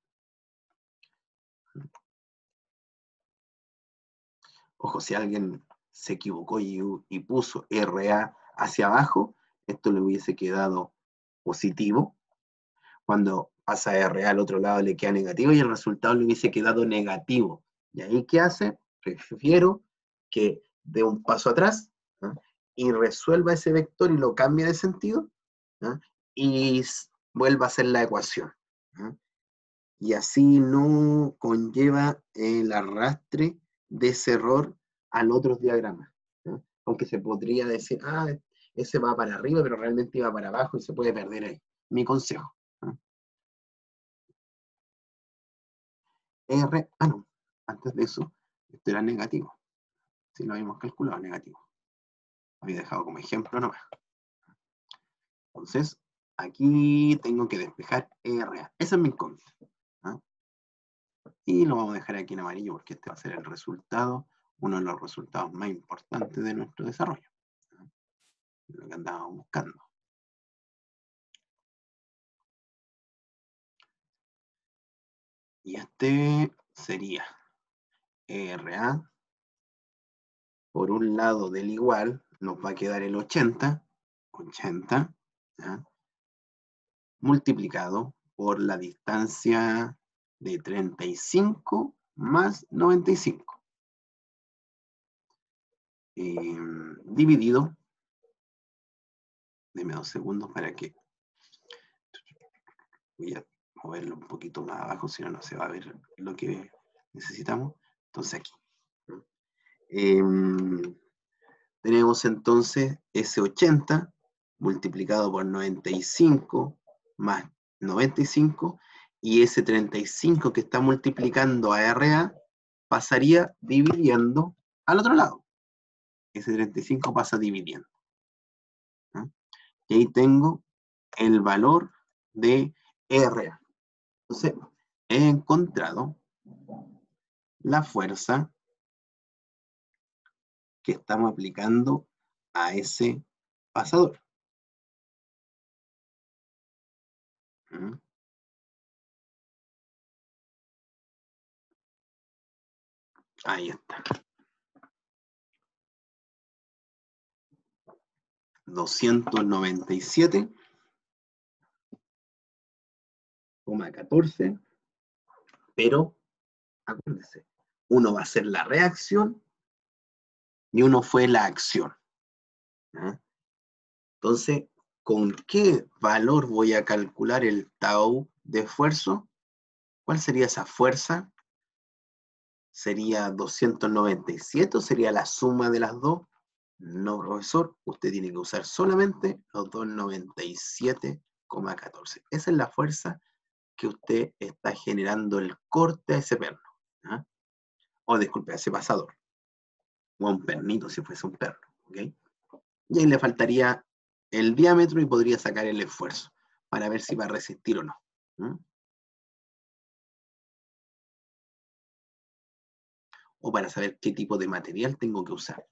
Ojo, si alguien se equivocó y, y puso R A hacia abajo, esto le hubiese quedado positivo. Cuando pasa R A al otro lado le queda negativo y el resultado le hubiese quedado negativo. ¿Y ahí qué hace? Prefiero que dé un paso atrás, ¿no? Y resuelva ese vector y lo cambie de sentido, ¿no? Y vuelva a hacer la ecuación, ¿no? Y así no conlleva el arrastre de ese error al otro diagrama, ¿no? Aunque se podría decir, ah, ese va para arriba, pero realmente iba para abajo y se puede perder ahí. Mi consejo, ¿no? R, ah, no, antes de eso, esto era negativo. Si lo habíamos calculado, negativo. Lo había dejado como ejemplo nomás. Entonces, aquí tengo que despejar R A. Ese es mi incógnita, ¿no? Y lo vamos a dejar aquí en amarillo porque este va a ser el resultado, uno de los resultados más importantes de nuestro desarrollo, ¿no? Lo que andábamos buscando. Y este sería R A. Por un lado del igual, nos va a quedar el ochenta, ochenta, ¿ya? Multiplicado por la distancia de treinta y cinco más noventa y cinco. Eh, dividido, deme dos segundos para que, voy a moverlo un poquito más abajo, si no, no se va a ver lo que necesitamos. Entonces aquí. Eh, tenemos entonces ese ochenta multiplicado por noventa y cinco más noventa y cinco, y ese treinta y cinco que está multiplicando a R A pasaría dividiendo al otro lado. Ese treinta y cinco pasa dividiendo. ¿Ah? Y ahí tengo el valor de R A. Entonces, he encontrado la fuerza que estamos aplicando a ese pasador. ¿Mm? Ahí está. doscientos noventa y siete coma catorce, pero acuérdense, uno va a ser la reacción y uno fue la acción. ¿Ah? Entonces, ¿con qué valor voy a calcular el tau de esfuerzo? ¿Cuál sería esa fuerza? ¿Sería doscientos noventa y siete o sería la suma de las dos? No, profesor, usted tiene que usar solamente los doscientos noventa y siete coma catorce. Esa es la fuerza que usted está generando el corte a ese perno. ¿Ah? O disculpe, a ese pasador. O a un pernito si fuese un perno. ¿Okay? Y ahí le faltaría el diámetro y podría sacar el esfuerzo para ver si va a resistir o no. ¿Mm? O para saber qué tipo de material tengo que usar.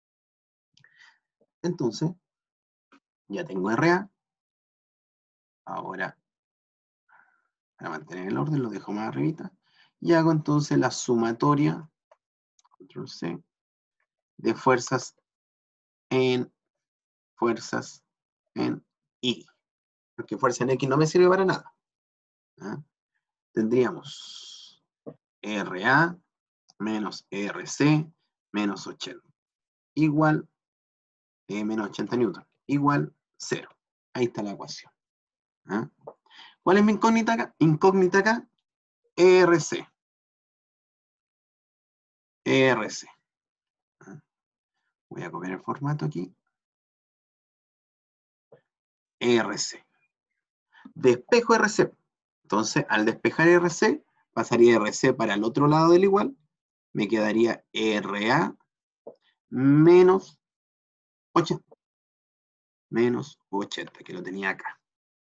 Entonces, ya tengo R A. Ahora, para mantener el orden, lo dejo más arribita. Y hago entonces la sumatoria, control C, de fuerzas en fuerzas en Y. Porque fuerza en X no me sirve para nada. ¿Ah? Tendríamos R A menos R C menos ochenta. Igual, eh, menos ochenta newton. Igual cero. Ahí está la ecuación. ¿Ah? ¿Cuál es mi incógnita acá? Incógnita acá, R C. R C. ¿Ah? Voy a copiar el formato aquí. R C. Despejo R C. Entonces, al despejar R C, pasaría R C para el otro lado del igual. Me quedaría R A menos ochenta. Menos ochenta, que lo tenía acá.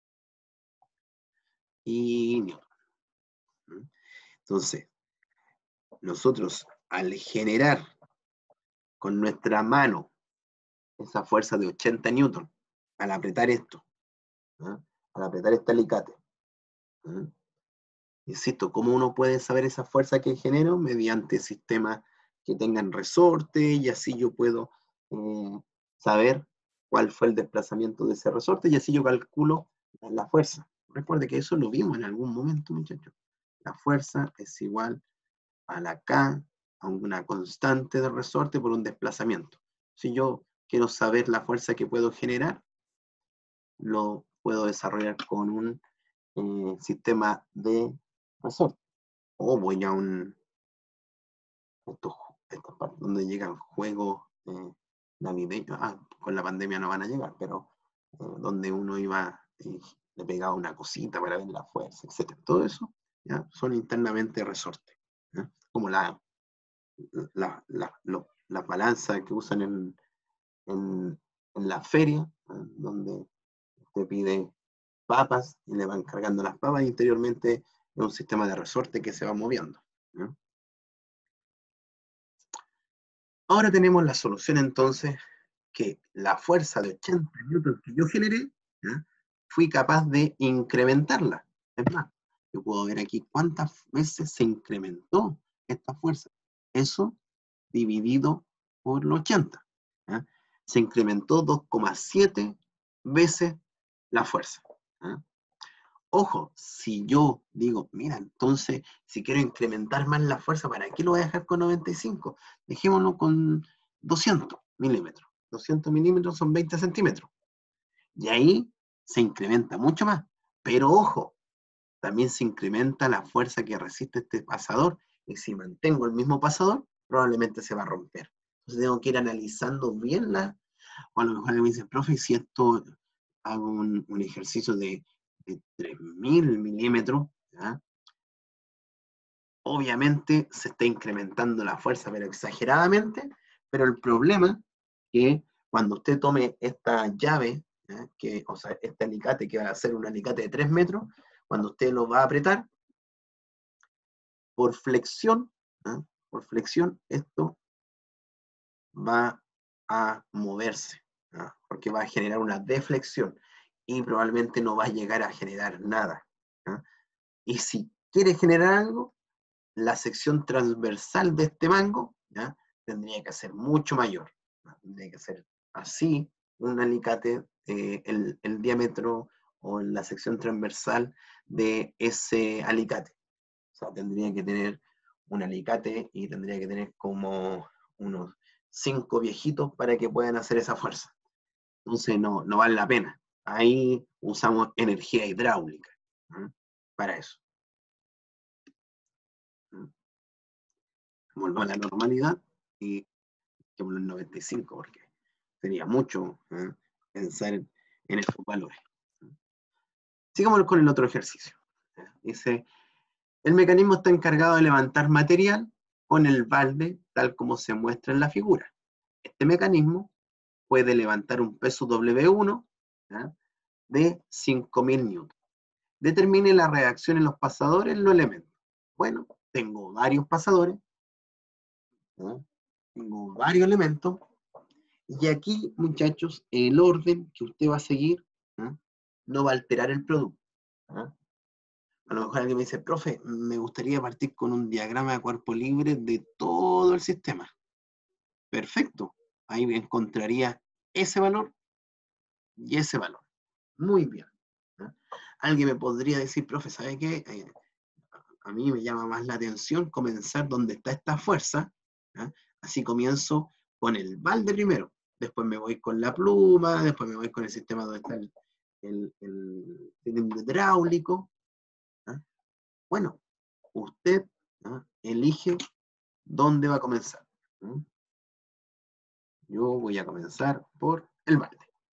Y Newton. Entonces, nosotros al generar con nuestra mano esa fuerza de ochenta newton, al apretar esto, ¿eh? al apretar este alicate, ¿eh? Insisto, ¿cómo uno puede saber esa fuerza que genero? Mediante sistemas que tengan resorte, y así yo puedo eh, saber cuál fue el desplazamiento de ese resorte, y así yo calculo la fuerza. Recuerde que eso lo vimos en algún momento, muchachos. La fuerza es igual a la K, a una constante de resorte por un desplazamiento. Si yo quiero saber la fuerza que puedo generar, lo puedo desarrollar con un eh, sistema de resorte. O voy a un, estos, estas partes donde llegan juegos eh, navideños, ah, con la pandemia no van a llegar, pero eh, donde uno iba y le pegaba una cosita para ver la fuerza, etcétera. Todo eso ¿ya? Son internamente resorte, ¿ya? Como la, la, la, lo, las balanzas que usan en, en, en la feria, ¿ya? Donde te pide papas y le van cargando las papas, y interiormente es un sistema de resorte que se va moviendo, ¿ya? Ahora tenemos la solución entonces, que la fuerza de ochenta newtons que yo generé, ¿ya? Fui capaz de incrementarla. Es más, yo puedo ver aquí cuántas veces se incrementó esta fuerza. Eso dividido por los ochenta. ¿Ya? Se incrementó dos coma siete veces la fuerza. ¿Ah? Ojo, si yo digo, mira, entonces, si quiero incrementar más la fuerza, ¿para qué lo voy a dejar con noventa y cinco? Dejémoslo con doscientos milímetros. doscientos milímetros son veinte centímetros. Y ahí se incrementa mucho más. Pero ojo, también se incrementa la fuerza que resiste este pasador. Y si mantengo el mismo pasador, probablemente se va a romper. Entonces tengo que ir analizando bien la... O a lo mejor me dice, profe, si esto hago un, un ejercicio de, de tres mil milímetros, ¿ya? Obviamente se está incrementando la fuerza, pero exageradamente, pero el problema es que cuando usted tome esta llave, ¿ya? Que, o sea, este alicate que va a ser un alicate de tres metros, cuando usted lo va a apretar, por flexión, ¿ya? Por flexión, esto va a moverse, ¿ya? Porque va a generar una deflexión y probablemente no va a llegar a generar nada, ¿ya? Y si quiere generar algo, la sección transversal de este mango, ¿ya? Tendría que ser mucho mayor, ¿no? Tendría que ser así, un alicate, eh, el, el diámetro o la sección transversal de ese alicate. O sea, tendría que tener un alicate y tendría que tener como unos cinco viejitos para que puedan hacer esa fuerza. Entonces no, no vale la pena. Ahí usamos energía hidráulica, ¿no? Para eso. Vuelvo a la normalidad y que por los noventa y cinco, porque sería mucho, ¿eh? Pensar en, en estos valores. Sigamos con el otro ejercicio. ¿Eh? Dice, el mecanismo está encargado de levantar material con el balde tal como se muestra en la figura. Este mecanismo puede levantar un peso doble u uno, ¿eh? De cinco mil newtons. Determine la reacción en los pasadores en los elementos. Bueno, tengo varios pasadores, ¿eh? Tengo varios elementos. Y aquí, muchachos, el orden que usted va a seguir, ¿eh? No va a alterar el producto. ¿Eh? A lo mejor alguien me dice, profe, me gustaría partir con un diagrama de cuerpo libre de todo el sistema. Perfecto. Ahí encontraría ese valor y ese valor. Muy bien. ¿Eh? Alguien me podría decir, profe, ¿sabe qué? Eh, a mí me llama más la atención comenzar donde está esta fuerza. ¿Eh? Así comienzo con el balde primero. Después me voy con la pluma, después me voy con el sistema donde está el, el, el cilindro hidráulico. ¿Eh? Bueno, usted, ¿eh? Elige dónde va a comenzar. ¿Eh? Yo voy a comenzar por el balde.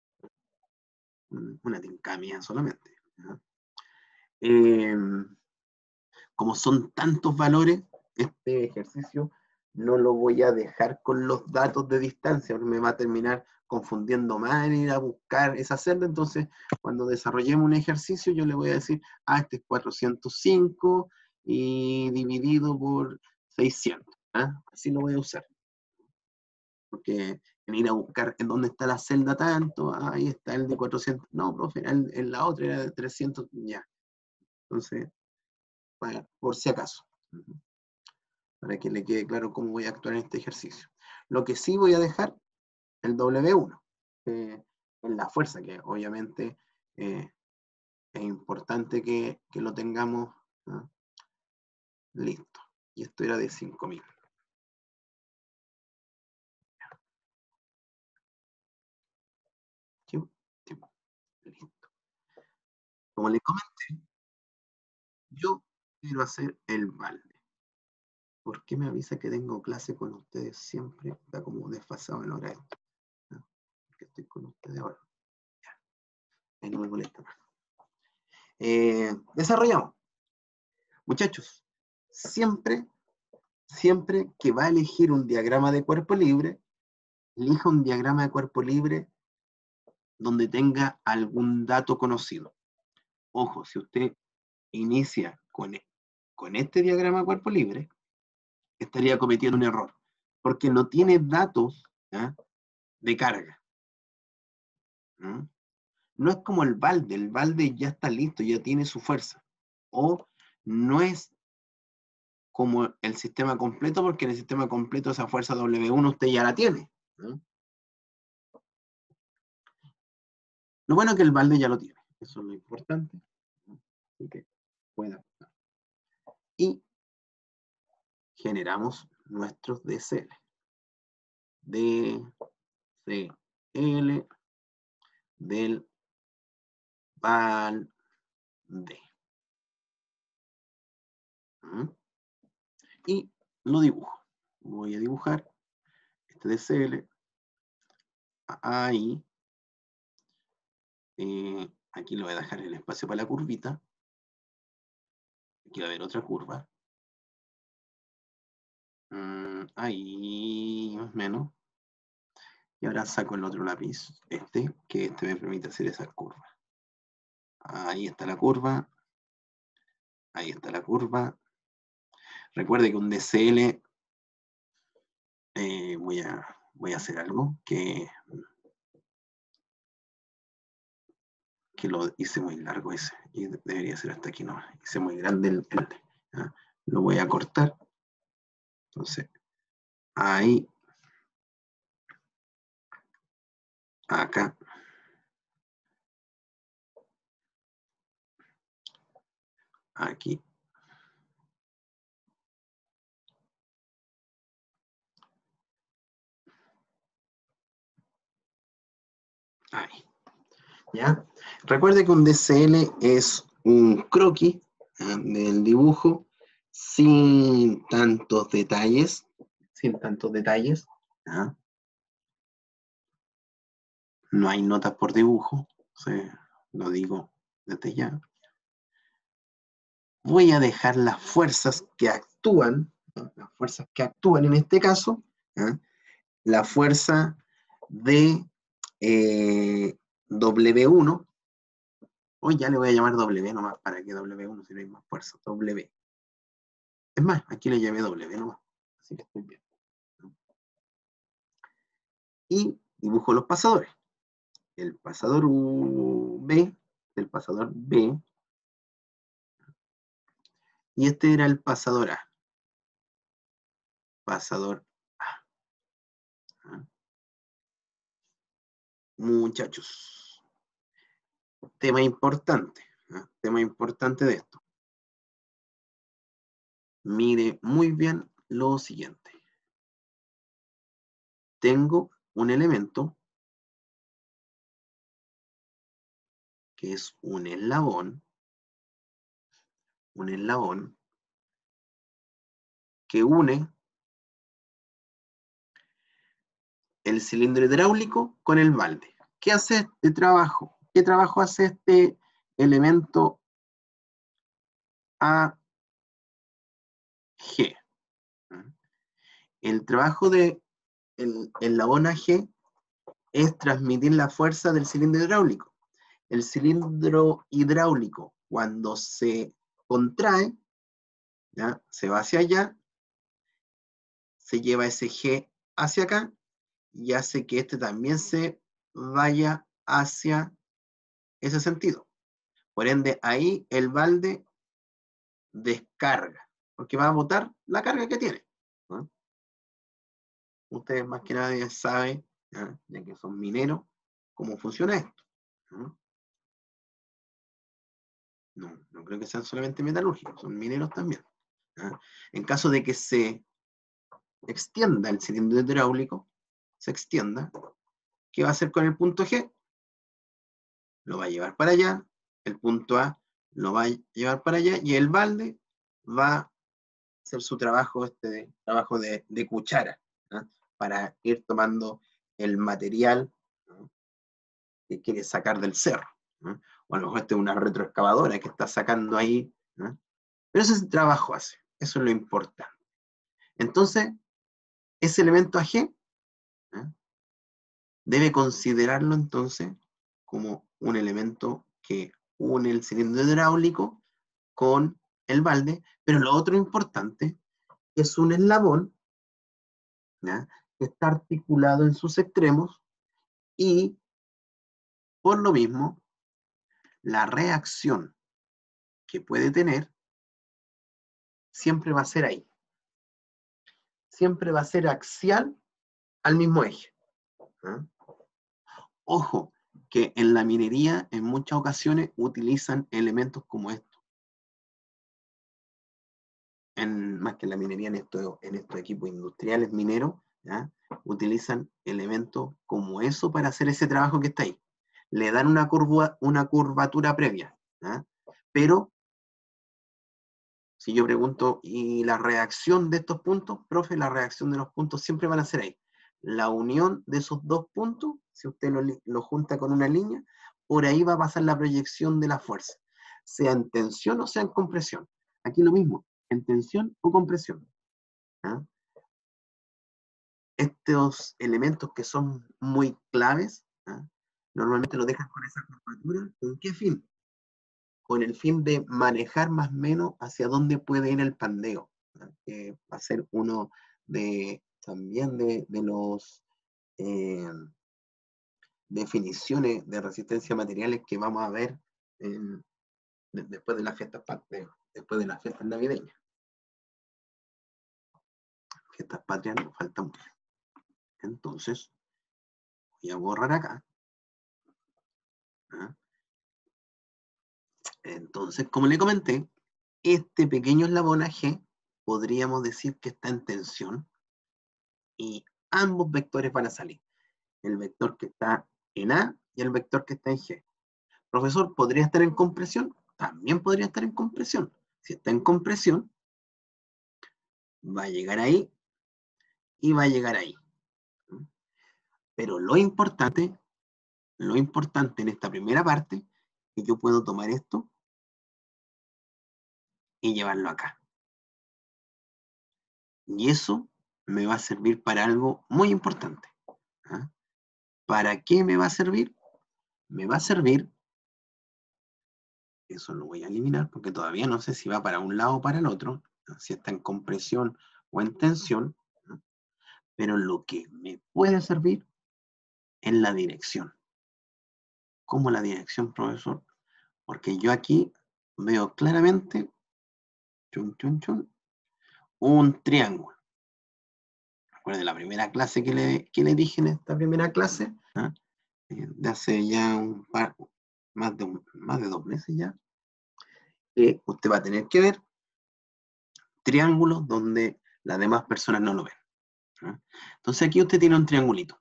Una tinca mía solamente. ¿Eh? Eh, como son tantos valores, este ejercicio no lo voy a dejar con los datos de distancia, porque me va a terminar confundiendo más en ir a buscar esa celda. Entonces, cuando desarrollemos un ejercicio, yo le voy a decir, ah, este es cuatrocientos cinco y dividido por seiscientos. ¿Eh? Así lo voy a usar. Porque en ir a buscar en dónde está la celda tanto, ah, ahí está el de cuatrocientos, no, profe, en, en la otra era de trescientos, ya. Entonces, para, por si acaso. Para que le quede claro cómo voy a actuar en este ejercicio. Lo que sí voy a dejar, el doble u uno, eh, en la fuerza, que obviamente eh, es importante que, que lo tengamos, ¿no? Listo. Y esto era de cinco mil. Listo. Como les comenté, yo quiero hacer el balde. ¿Por qué me avisa que tengo clase con ustedes siempre? Está como desfasado el horario, ¿no? Porque estoy con ustedes ahora. Ya. Ahí no me molesta más. Eh, desarrollamos. Muchachos, siempre, siempre que va a elegir un diagrama de cuerpo libre, elija un diagrama de cuerpo libre donde tenga algún dato conocido. Ojo, si usted inicia con, con este diagrama de cuerpo libre, estaría cometiendo un error, porque no tiene datos, ¿ya?, de carga. ¿No? No es como el balde, el balde ya está listo, ya tiene su fuerza. O no es como el sistema completo, porque en el sistema completo esa fuerza doble u uno usted ya la tiene, ¿no? Lo bueno es que el balde ya lo tiene. Eso es lo importante. Así que pueda. Y generamos nuestros D C L. D C L del balde. ¿Mm? Y lo dibujo. Voy a dibujar este D C L ahí. Eh, aquí lo voy a dejar el espacio para la curvita. Aquí va a haber otra curva. Mm, ahí más o menos. Y ahora saco el otro lápiz, este, que este me permite hacer esa curva. Ahí está la curva. Ahí está la curva. Recuerde que un D C L, eh, voy, a, voy a hacer algo que, que lo hice muy largo ese, y debería ser hasta aquí no, hice muy grande el, el ¿ya? Lo voy a cortar. Entonces, ahí, acá, aquí. Ahí. ¿Ya? Recuerde que un D C L es un croquis, ¿ya? Del dibujo sin tantos detalles, sin tantos detalles, ¿ya? No hay notas por dibujo, ¿sí? Lo digo desde ya. Voy a dejar las fuerzas que actúan, ¿no? Las fuerzas que actúan en este caso, ¿ya? La fuerza de eh, W uno, hoy ya le voy a llamar W nomás, para que W uno si no hay más fuerza, W. Es más, aquí le llamé W nomás, así que estoy bien. Y dibujo los pasadores. El pasador B, el pasador B, y este era el pasador A. Pasador A. Muchachos, tema importante, ¿eh? Tema importante de esto. Mire muy bien lo siguiente. Tengo un elemento que es un eslabón, un eslabón que une el cilindro hidráulico con el balde. ¿Qué hace este trabajo? ¿Qué trabajo hace este elemento A G? El trabajo de el eslabón A G es transmitir la fuerza del cilindro hidráulico. El cilindro hidráulico, cuando se contrae, ¿ya? Se va hacia allá, se lleva ese G hacia acá y hace que este también se vaya hacia ese sentido. Por ende, ahí el balde descarga, porque va a botar la carga que tiene, ¿no? Ustedes más que nadie saben, ¿ya? Ya que son mineros, cómo funciona esto, ¿no? No, no creo que sean solamente metalúrgicos, son mineros también, ¿ya? En caso de que se extienda el cilindro hidráulico, se extienda, ¿qué va a hacer con el punto G? Lo va a llevar para allá, el punto A lo va a llevar para allá, y el balde va a hacer su trabajo, este trabajo de, de cuchara, ¿no? Para ir tomando el material, ¿no? Que quiere sacar del cerro, ¿no? O a lo mejor este es una retroexcavadora que está sacando ahí, ¿no? Pero ese trabajo hace, eso es lo importante. Entonces, ese elemento A G, ¿no? Debe considerarlo entonces como un elemento que une el cilindro hidráulico con el balde, pero lo otro importante es un eslabón, ¿ya? Que está articulado en sus extremos y por lo mismo la reacción que puede tener siempre va a ser ahí, siempre va a ser axial al mismo eje, ¿eh? Ojo, que en la minería en muchas ocasiones utilizan elementos como estos. En, más que en la minería, en, esto, en estos equipos industriales mineros, ¿ya? Utilizan elementos como eso para hacer ese trabajo que está ahí. Le dan una, curva, una curvatura previa, ¿ya? Pero si yo pregunto, ¿y la reacción de estos puntos? Profe, la reacción de los puntos siempre van a ser ahí. La unión de esos dos puntos, si usted lo, lo junta con una línea, por ahí va a pasar la proyección de la fuerza, sea en tensión o sea en compresión. Aquí lo mismo, en tensión o compresión. ¿Ah? Estos elementos que son muy claves, ¿ah? Normalmente lo dejan con esa curvatura. ¿Con qué fin? Con el fin de manejar más o menos hacia dónde puede ir el pandeo, ¿no? Que va a ser uno de también de, de los eh, definiciones de resistencia a materiales que vamos a ver en, de, después de las fiestas de, después de las fiestas navideñas. Fiestas patrias nos falta mucho. Entonces, voy a borrar acá. ¿Ah? Entonces, como le comenté, este pequeño eslabón A G podríamos decir que está en tensión y ambos vectores van a salir. El vector que está en A y el vector que está en G. Profesor, ¿podría estar en compresión? También podría estar en compresión. Si está en compresión, va a llegar ahí y va a llegar ahí. Pero lo importante, lo importante en esta primera parte, es que yo puedo tomar esto y llevarlo acá. Y eso me va a servir para algo muy importante. ¿Ah? ¿Para qué me va a servir? Me va a servir, eso lo voy a eliminar porque todavía no sé si va para un lado o para el otro, ¿no? Si está en compresión o en tensión, ¿no? Pero lo que me puede servir es la dirección. ¿Cómo la dirección, profesor? Porque yo aquí veo claramente chun, chun, chun, un triángulo. Recuerde la primera clase que le, que le dije en esta primera clase, ¿no? De hace ya un par, más de, un, más de dos meses ya, que usted va a tener que ver triángulos donde las demás personas no lo ven. ¿No? Entonces aquí usted tiene un triangulito.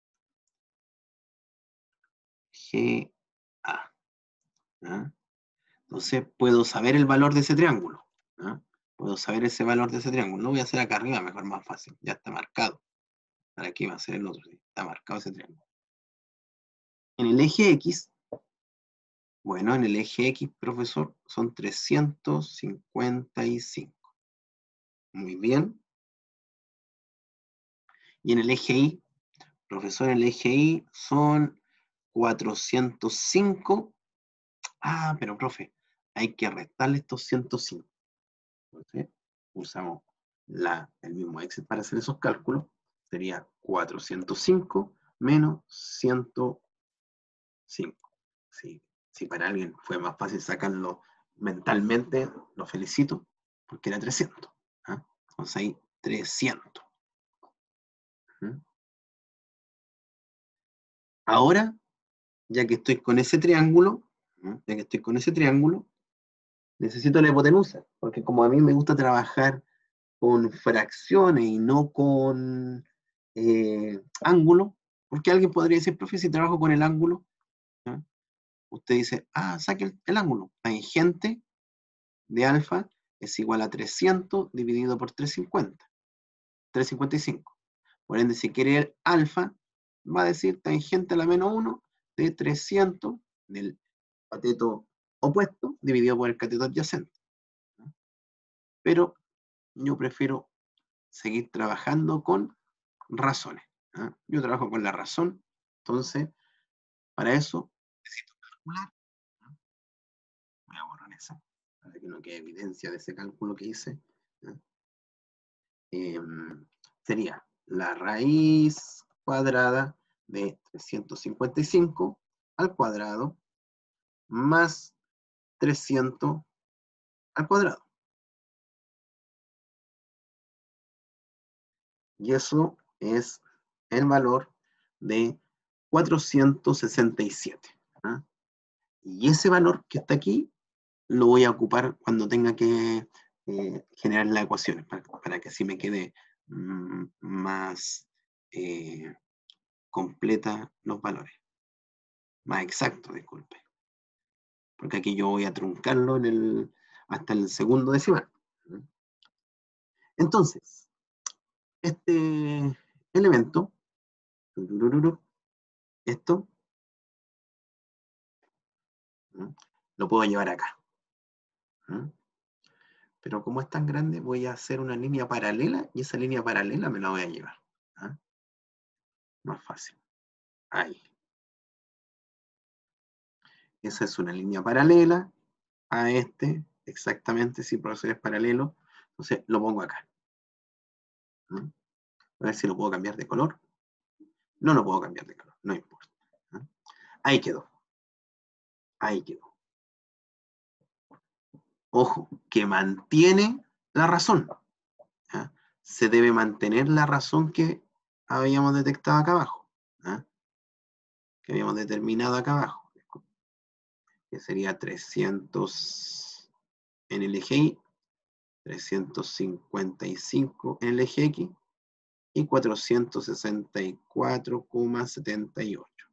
G A. ¿No? Entonces puedo saber el valor de ese triángulo. ¿No? Puedo saber ese valor de ese triángulo. No voy a hacer acá arriba, mejor más fácil. Ya está marcado. Para aquí va a ser el otro. Está marcado ese triángulo. En el eje X, bueno, en el eje X, profesor, son trescientos cincuenta y cinco. Muy bien. Y en el eje Y, profesor, en el eje Y son cuatrocientos cinco. Ah, pero profe, hay que restarle estos ciento cinco. Entonces, usamos la, el mismo Excel para hacer esos cálculos. Sería cuatrocientos cinco menos ciento cinco. Si, si para alguien fue más fácil sacarlo mentalmente, lo felicito, porque era trescientos. ¿Ah? Entonces ahí trescientos. ¿Mm? Ahora, ya que estoy con ese triángulo, ¿no? ya que estoy con ese triángulo, necesito la hipotenusa, porque como a mí me gusta trabajar con fracciones y no con eh, ángulo, porque alguien podría decir, profe, si trabajo con el ángulo, ¿no? Usted dice, ah, saque el, el ángulo. Tangente de alfa es igual a trescientos dividido por trescientos cincuenta, trescientos cincuenta y cinco. Por ende, si quiere el alfa, va a decir tangente a la menos uno de trescientos del cateto opuesto dividido por el cateto adyacente. ¿No? Pero yo prefiero seguir trabajando con razones. ¿eh? Yo trabajo con la razón, entonces, para eso necesito calcular. ¿no? Voy a borrar esa, para que no quede evidencia de ese cálculo que hice. ¿eh? Eh, sería la raíz cuadrada de trescientos cincuenta y cinco al cuadrado más trescientos al cuadrado. Y eso es el valor de cuatrocientos sesenta y siete. ¿Ah? Y ese valor que está aquí lo voy a ocupar cuando tenga que eh, generar las ecuaciones, para, para que así me quede mm, más eh, completa los valores. Más exacto, disculpe. Porque aquí yo voy a truncarlo en el, hasta el segundo decimal. Entonces, este elemento, esto, lo puedo llevar acá. Pero como es tan grande, voy a hacer una línea paralela y esa línea paralela me la voy a llevar. ¿Ah? Más fácil. Ahí. Esa es una línea paralela a este, exactamente, si el profesor es paralelo. Entonces lo pongo acá. ¿Mm? A ver si lo puedo cambiar de color. No lo puedo cambiar de color, no importa. ¿Mm? Ahí quedó. Ahí quedó. Ojo, que mantiene la razón. ¿Ah? Se debe mantener la razón que habíamos detectado acá abajo. ¿Ah? Que habíamos determinado acá abajo. Que sería trescientos en el eje Y, trescientos cincuenta y cinco en el eje X y cuatrocientos sesenta y cuatro coma setenta y ocho.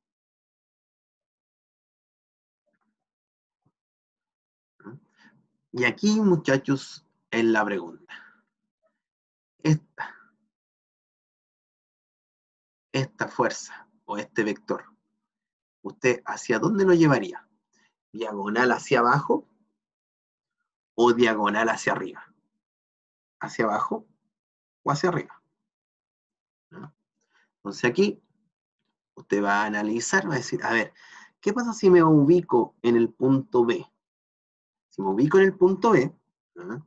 Y aquí, muchachos, es la pregunta. Esta, esta fuerza o este vector, ¿usted hacia dónde lo llevaría? ¿Diagonal hacia abajo o diagonal hacia arriba? ¿Hacia abajo o hacia arriba? ¿No? Entonces aquí usted va a analizar, va a decir, a ver, ¿qué pasa si me ubico en el punto B? Si me ubico en el punto B, ¿no?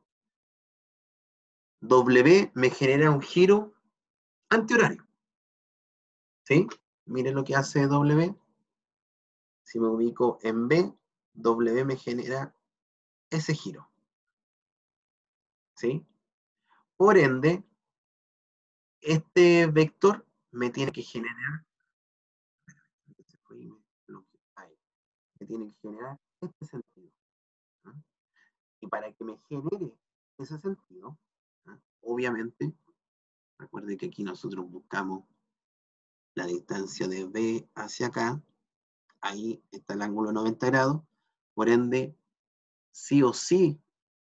W me genera un giro antihorario. ¿Sí? Miren lo que hace W. Si me ubico en B, W me genera ese giro. ¿Sí? Por ende, este vector me tiene que generar, me tiene que generar este sentido. ¿No? Y para que me genere ese sentido, ¿no? Obviamente, recuerde que aquí nosotros buscamos la distancia de B hacia acá, ahí está el ángulo noventa grados, por ende, sí o sí,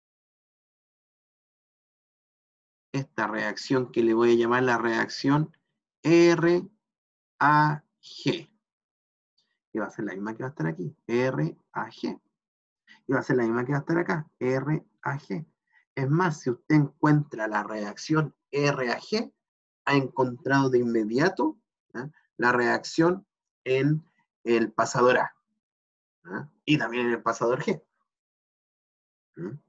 esta reacción que le voy a llamar la reacción R A G, que va a ser la misma que va a estar aquí, R A G, y va a ser la misma que va a estar acá, R A G. Es más, si usted encuentra la reacción R A G, ha encontrado de inmediato, ¿eh? la reacción en el pasador A, ¿eh? y también en el pasador G. ¿Eh?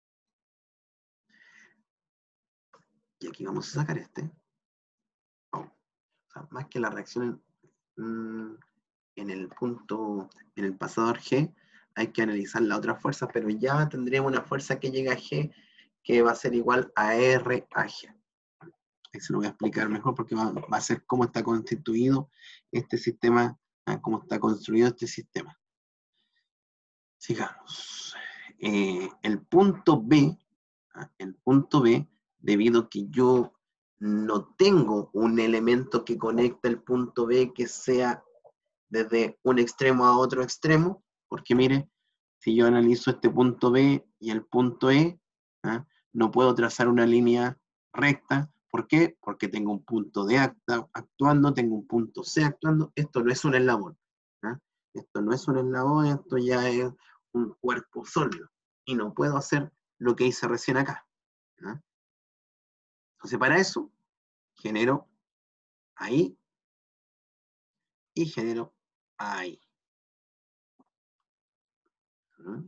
Y aquí vamos a sacar este. Oh. O sea, más que la reacción mmm, en el punto, en el pasador G, hay que analizar la otra fuerza, pero ya tendríamos una fuerza que llega a G que va a ser igual a R a G. Ahí se lo voy a explicar mejor porque va, va a ser cómo está constituido este sistema, cómo está construido este sistema. Sigamos. Eh, el punto B, el punto B, debido a que yo no tengo un elemento que conecte el punto B que sea desde un extremo a otro extremo, porque mire, si yo analizo este punto B y el punto E, ¿ah? no puedo trazar una línea recta. ¿Por qué? Porque tengo un punto D actuando, tengo un punto C actuando. Esto no es un eslabón. ¿ah? Esto no es un eslabón, esto ya es un cuerpo sólido. Y no puedo hacer lo que hice recién acá. ¿ah? Entonces, para eso, genero ahí y genero ahí. ¿ah?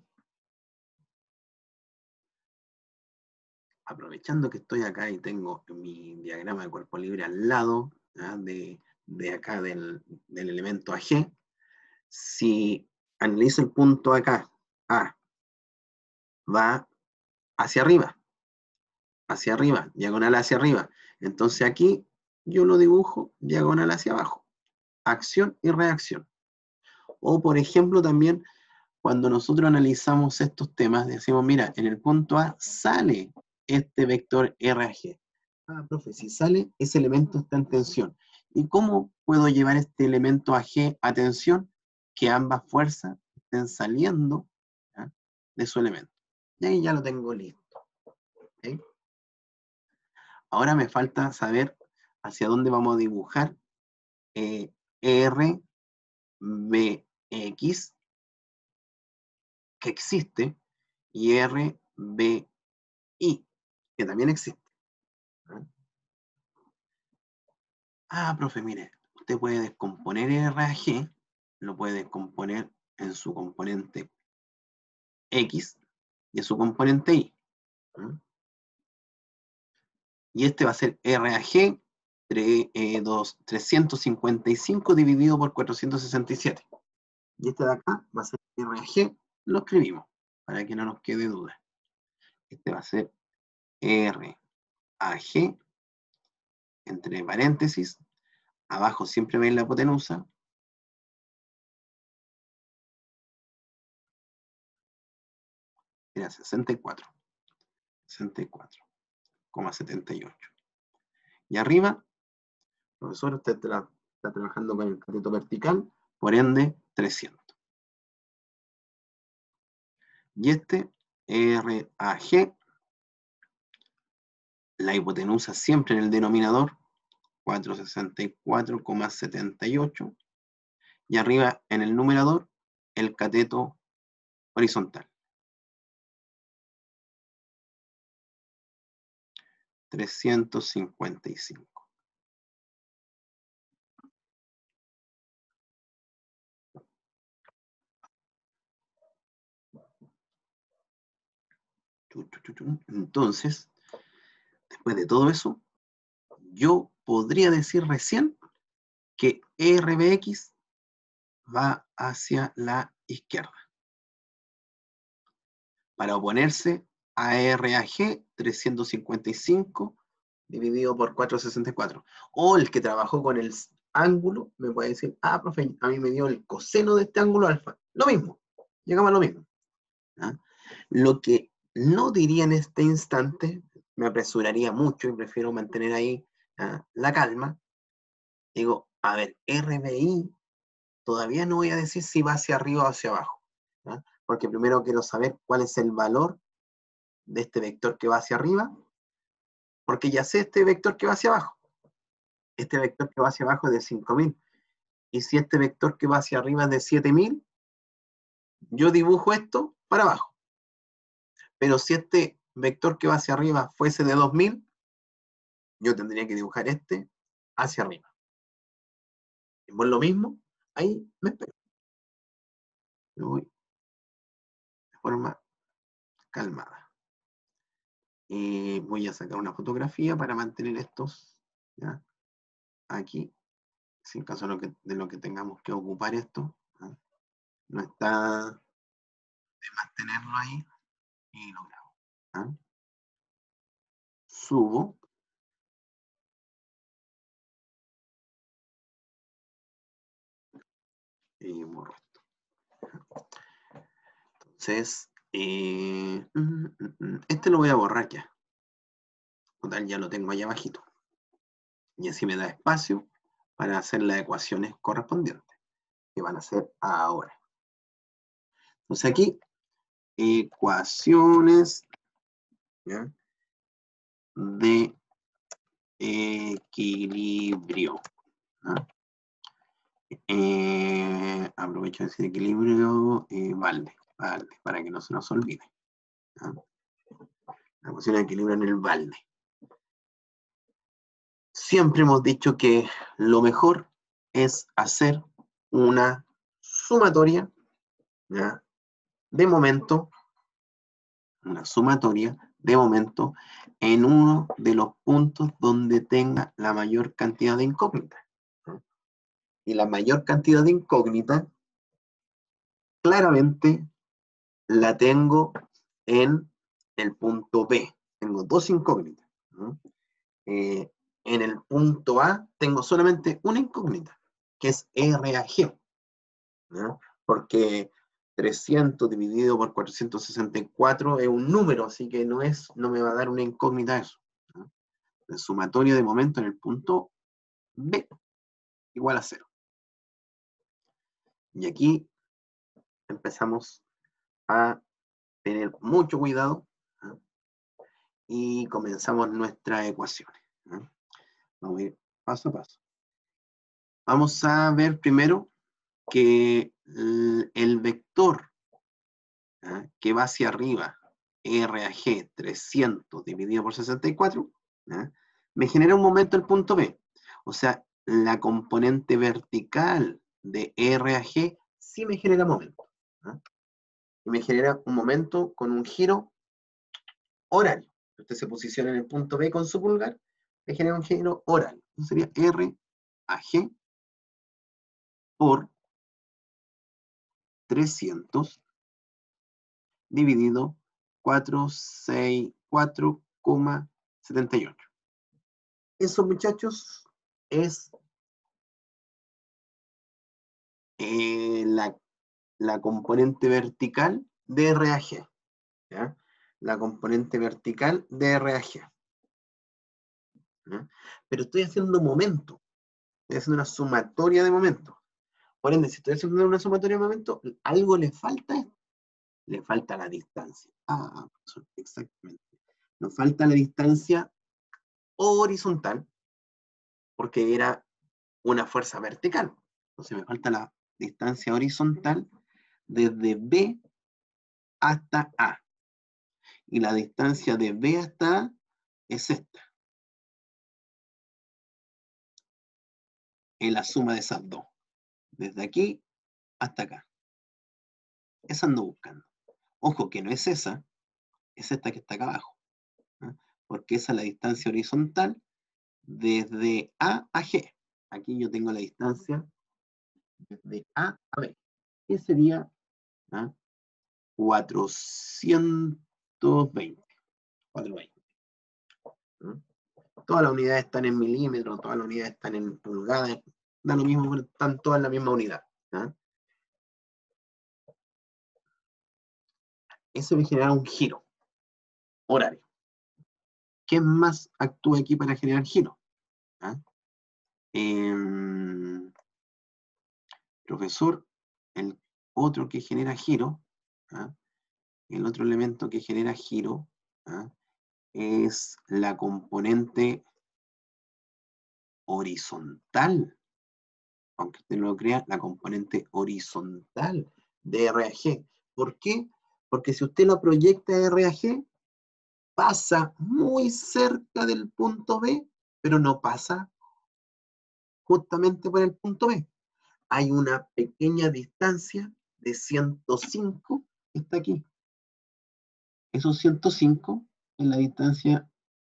Aprovechando que estoy acá y tengo mi diagrama de cuerpo libre al lado, ¿ah? de, de acá del, del elemento A G, si analizo el punto acá, A, va hacia arriba, hacia arriba, diagonal hacia arriba. Entonces aquí yo lo dibujo diagonal hacia abajo. acción y reacción. O, por ejemplo, también cuando nosotros analizamos estos temas, decimos, mira, en el punto A sale este vector R A G. Ah, profe, si sale, ese elemento está en tensión. ¿Y cómo puedo llevar este elemento a G a tensión? Que ambas fuerzas estén saliendo, ¿ya?, de su elemento. Y ahí ya lo tengo listo. ¿Okay? Ahora me falta saber hacia dónde vamos a dibujar eh, R B X, que existe, y R B I, que también existe. Ah, profe, mire, usted puede descomponer R A G, lo puede descomponer en su componente X y en su componente Y. ¿Mm? Y este va a ser R A G trescientos cincuenta y cinco dividido por cuatrocientos sesenta y siete. Y este de acá va a ser R A G, lo escribimos, para que no nos quede duda. Este va a ser R A G, entre paréntesis, abajo siempre veis la hipotenusa, era sesenta y cuatro, sesenta y cuatro coma setenta y ocho. Y arriba, profesor, usted tra está trabajando con el cateto vertical, por ende, trescientos. Y este, R A G, la hipotenusa siempre en el denominador, cuatrocientos sesenta y cuatro coma setenta y ocho, y arriba en el numerador, el cateto horizontal. trescientos cincuenta y cinco. Entonces, después de todo eso, yo podría decir recién que R B X va hacia la izquierda, para oponerse a R A G trescientos cincuenta y cinco dividido por cuatrocientos sesenta y cuatro. O el que trabajó con el ángulo me puede decir, ah, profe, a mí me dio el coseno de este ángulo alfa. Lo mismo, llegamos a lo mismo. ¿Ah? Lo que no diría en este instante, me apresuraría mucho y prefiero mantener ahí ¿ah? la calma. Digo, a ver, R B I, todavía no voy a decir si va hacia arriba o hacia abajo, ¿ah? Porque primero quiero saber cuál es el valor de este vector que va hacia arriba, porque ya sé este vector que va hacia abajo. Este vector que va hacia abajo es de cinco mil. Y si este vector que va hacia arriba es de siete mil, yo dibujo esto para abajo. Pero si este vector que va hacia arriba fuese de dos mil, yo tendría que dibujar este hacia arriba. Y por lo mismo, ahí me espero. Yo voy de forma calmada. Y voy a sacar una fotografía para mantener estos, ¿ya?, aquí, si en caso de lo que, de lo que tengamos que ocupar esto, ¿ya?, no está de mantenerlo ahí, y lo grabo. ¿Ya? Subo. Y borro esto. Entonces, eh, este lo voy a borrar ya. Total, ya lo tengo ahí abajito. Y así me da espacio para hacer las ecuaciones correspondientes, que van a ser ahora. Entonces aquí, ecuaciones, ¿ya?, de equilibrio. ¿Ya? Eh, aprovecho de decir equilibrio, eh, balde, balde, para que no se nos olvide. ¿Ya? La ecuación de equilibrio en el balde. Siempre hemos dicho que lo mejor es hacer una sumatoria, ¿ya?, de momento, una sumatoria de momento en uno de los puntos donde tenga la mayor cantidad de incógnitas. ¿No? Y la mayor cantidad de incógnitas, claramente, la tengo en el punto B. Tengo dos incógnitas. ¿No? Eh, en el punto A tengo solamente una incógnita, que es R A G, ¿no? Porque trescientos dividido por cuatrocientos sesenta y cuatro es un número, así que no, es, no me va a dar una incógnita eso, ¿no? El sumatorio de momento en el punto B igual a cero. Y aquí empezamos a tener mucho cuidado, ¿no? Y comenzamos nuestras ecuaciones, ¿no? Vamos a ir paso a paso. Vamos a ver primero que el vector, ¿ah?, que va hacia arriba, R A G trescientos dividido por sesenta y cuatro, ¿ah?, me genera un momento el punto B. O sea, la componente vertical de R A G sí me genera momento, ¿ah? Y me genera un momento con un giro horario. Usted se posiciona en el punto B con su pulgar, le genera un giro horario. Entonces sería R A G por trescientos dividido cuatrocientos sesenta y cuatro coma setenta y ocho. Eso, muchachos, es eh, la, la componente vertical de R A G, ¿ya? La componente vertical de R A G, ¿ya? Pero estoy haciendo momento, estoy haciendo una sumatoria de momentos. Por ende, si estoy haciendo una sumatoria de momentos, algo le falta, le falta la distancia. Ah, exactamente. Nos falta la distancia horizontal, porque era una fuerza vertical. Entonces me falta la distancia horizontal desde B hasta A. Y la distancia de B hasta A es esta. Es la suma de esas dos. Desde aquí hasta acá. Esa ando buscando. Ojo que no es esa, es esta que está acá abajo, ¿no? Porque esa es la distancia horizontal desde A a G. Aquí yo tengo la distancia desde A a B. Que sería, ¿no?, cuatrocientos veinte. cuatrocientos veinte. ¿No? Todas las unidades están en milímetros, todas las unidades están en pulgadas, da lo mismo, están todas en la misma unidad, ¿no? Eso me genera un giro horario. ¿Qué más actúa aquí para generar giro? ¿Ah? Eh, profesor, el otro que genera giro, ¿ah?, el otro elemento que genera giro, ¿ah?, es la componente horizontal, aunque usted no lo crea, la componente horizontal de R A G. ¿Por qué? Porque si usted lo proyecta a R A G, pasa muy cerca del punto B, pero no pasa justamente por el punto B. Hay una pequeña distancia de ciento cinco que está aquí. Esos ciento cinco es la distancia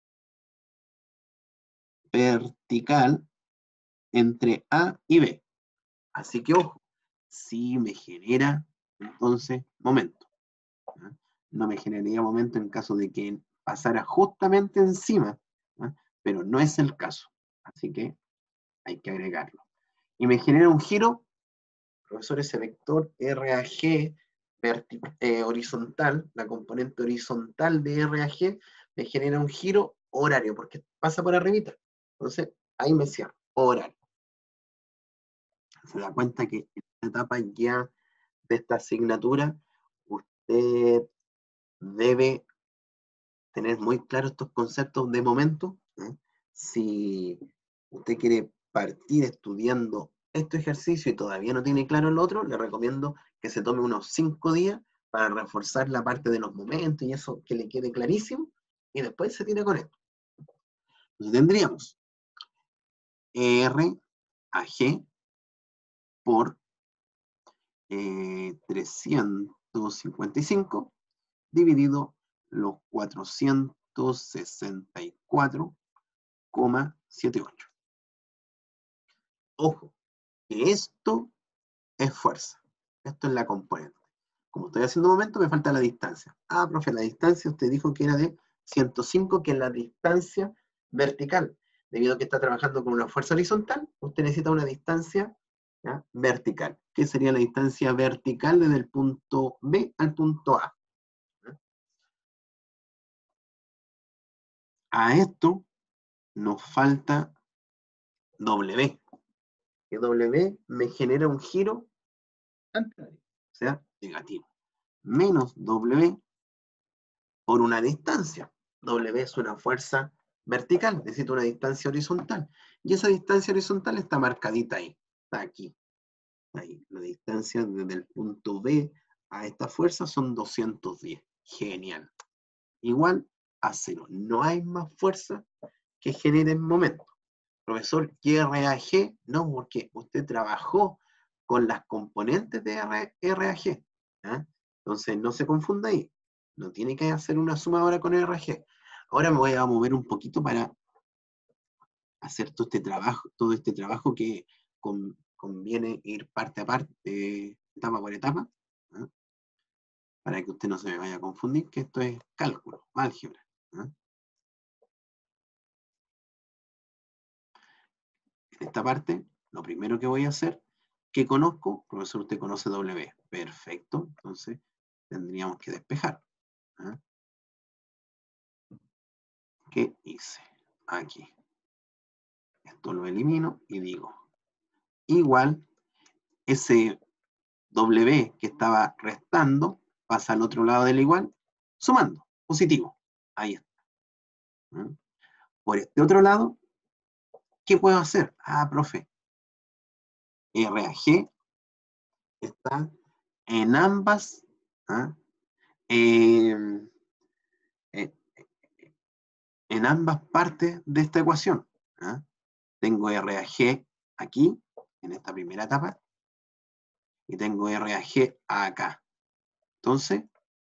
vertical entre A y B. Así que, ojo, sí me genera entonces momento, ¿no? No me generaría momento en caso de que pasara justamente encima, ¿no?, pero no es el caso. Así que hay que agregarlo. Y me genera un giro, profesor, ese vector R A G eh, horizontal, la componente horizontal de R A G, me genera un giro horario, porque pasa por arribita. Entonces, ahí me cierro, horario. Se da cuenta que en esta etapa ya de esta asignatura, usted debe tener muy claros estos conceptos de momento, ¿eh? Si usted quiere partir estudiando este ejercicio y todavía no tiene claro el otro, le recomiendo que se tome unos cinco días para reforzar la parte de los momentos y eso que le quede clarísimo, y después se tira con esto. Entonces tendríamos R A G por eh, trescientos cincuenta y cinco dividido los cuatrocientos sesenta y cuatro coma setenta y ocho. Ojo, que esto es fuerza. Esto es la componente. Como estoy haciendo momento, me falta la distancia. Ah, profe, la distancia usted dijo que era de ciento cinco, que es la distancia vertical. Debido a que está trabajando con una fuerza horizontal, usted necesita una distancia ¿ya? Vertical. ¿Qué sería la distancia vertical desde el punto B al punto A? ¿Ya? A esto nos falta W. Que W me genera un giro anterior, o sea, negativo. Menos W por una distancia. W es una fuerza vertical, necesito una distancia horizontal. Y esa distancia horizontal está marcadita ahí, está aquí. Ahí. La distancia desde el punto B a esta fuerza son doscientos diez. Genial. Igual a cero. No hay más fuerza que genere en momento. Profesor, ¿qué R A G? No, porque usted trabajó con las componentes de R A G. ¿eh? Entonces, no se confunda ahí. No tiene que hacer una suma ahora con R A G. Ahora me voy a mover un poquito para hacer todo este trabajo, todo este trabajo que con, conviene ir parte a parte, etapa por etapa, ¿eh? Para que usted no se me vaya a confundir, que esto es cálculo, álgebra. ¿eh? En esta parte, lo primero que voy a hacer, que conozco, profesor, usted conoce W. Perfecto, entonces tendríamos que despejar. ¿eh? ¿Qué hice? Aquí. Esto lo elimino y digo, igual, ese W que estaba restando, pasa al otro lado del igual, sumando, positivo. Ahí está. ¿eh? Por este otro lado, ¿qué puedo hacer? Ah, profe, R A G está en ambas, ¿eh? eh, eh, en ambas partes de esta ecuación. ¿eh? Tengo R A G aquí, en esta primera etapa, y tengo R A G acá. Entonces,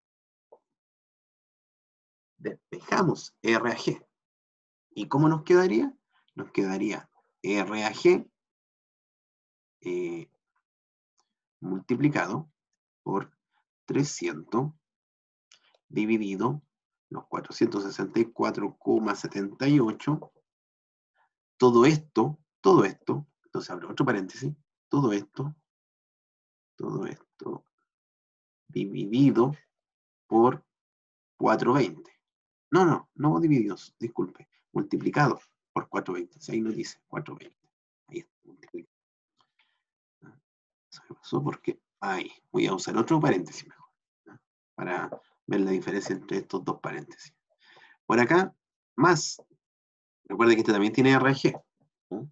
despejamos R A G. ¿Y cómo nos quedaría? Nos quedaría R A G eh, multiplicado por trescientos dividido los cuatrocientos sesenta y cuatro coma setenta y ocho. Todo esto, todo esto, entonces abro otro paréntesis, todo esto, todo esto dividido por cuatrocientos veinte. No, no, no divididos, disculpe, multiplicado por cuatrocientos veinte. Ahí nos dice cuatrocientos veinte. Ahí está, multiplicado. Eso me pasó porque ahí, voy a usar otro paréntesis mejor, ¿no? Para ver la diferencia entre estos dos paréntesis. Por acá, más, recuerde que este también tiene R G. ¿no?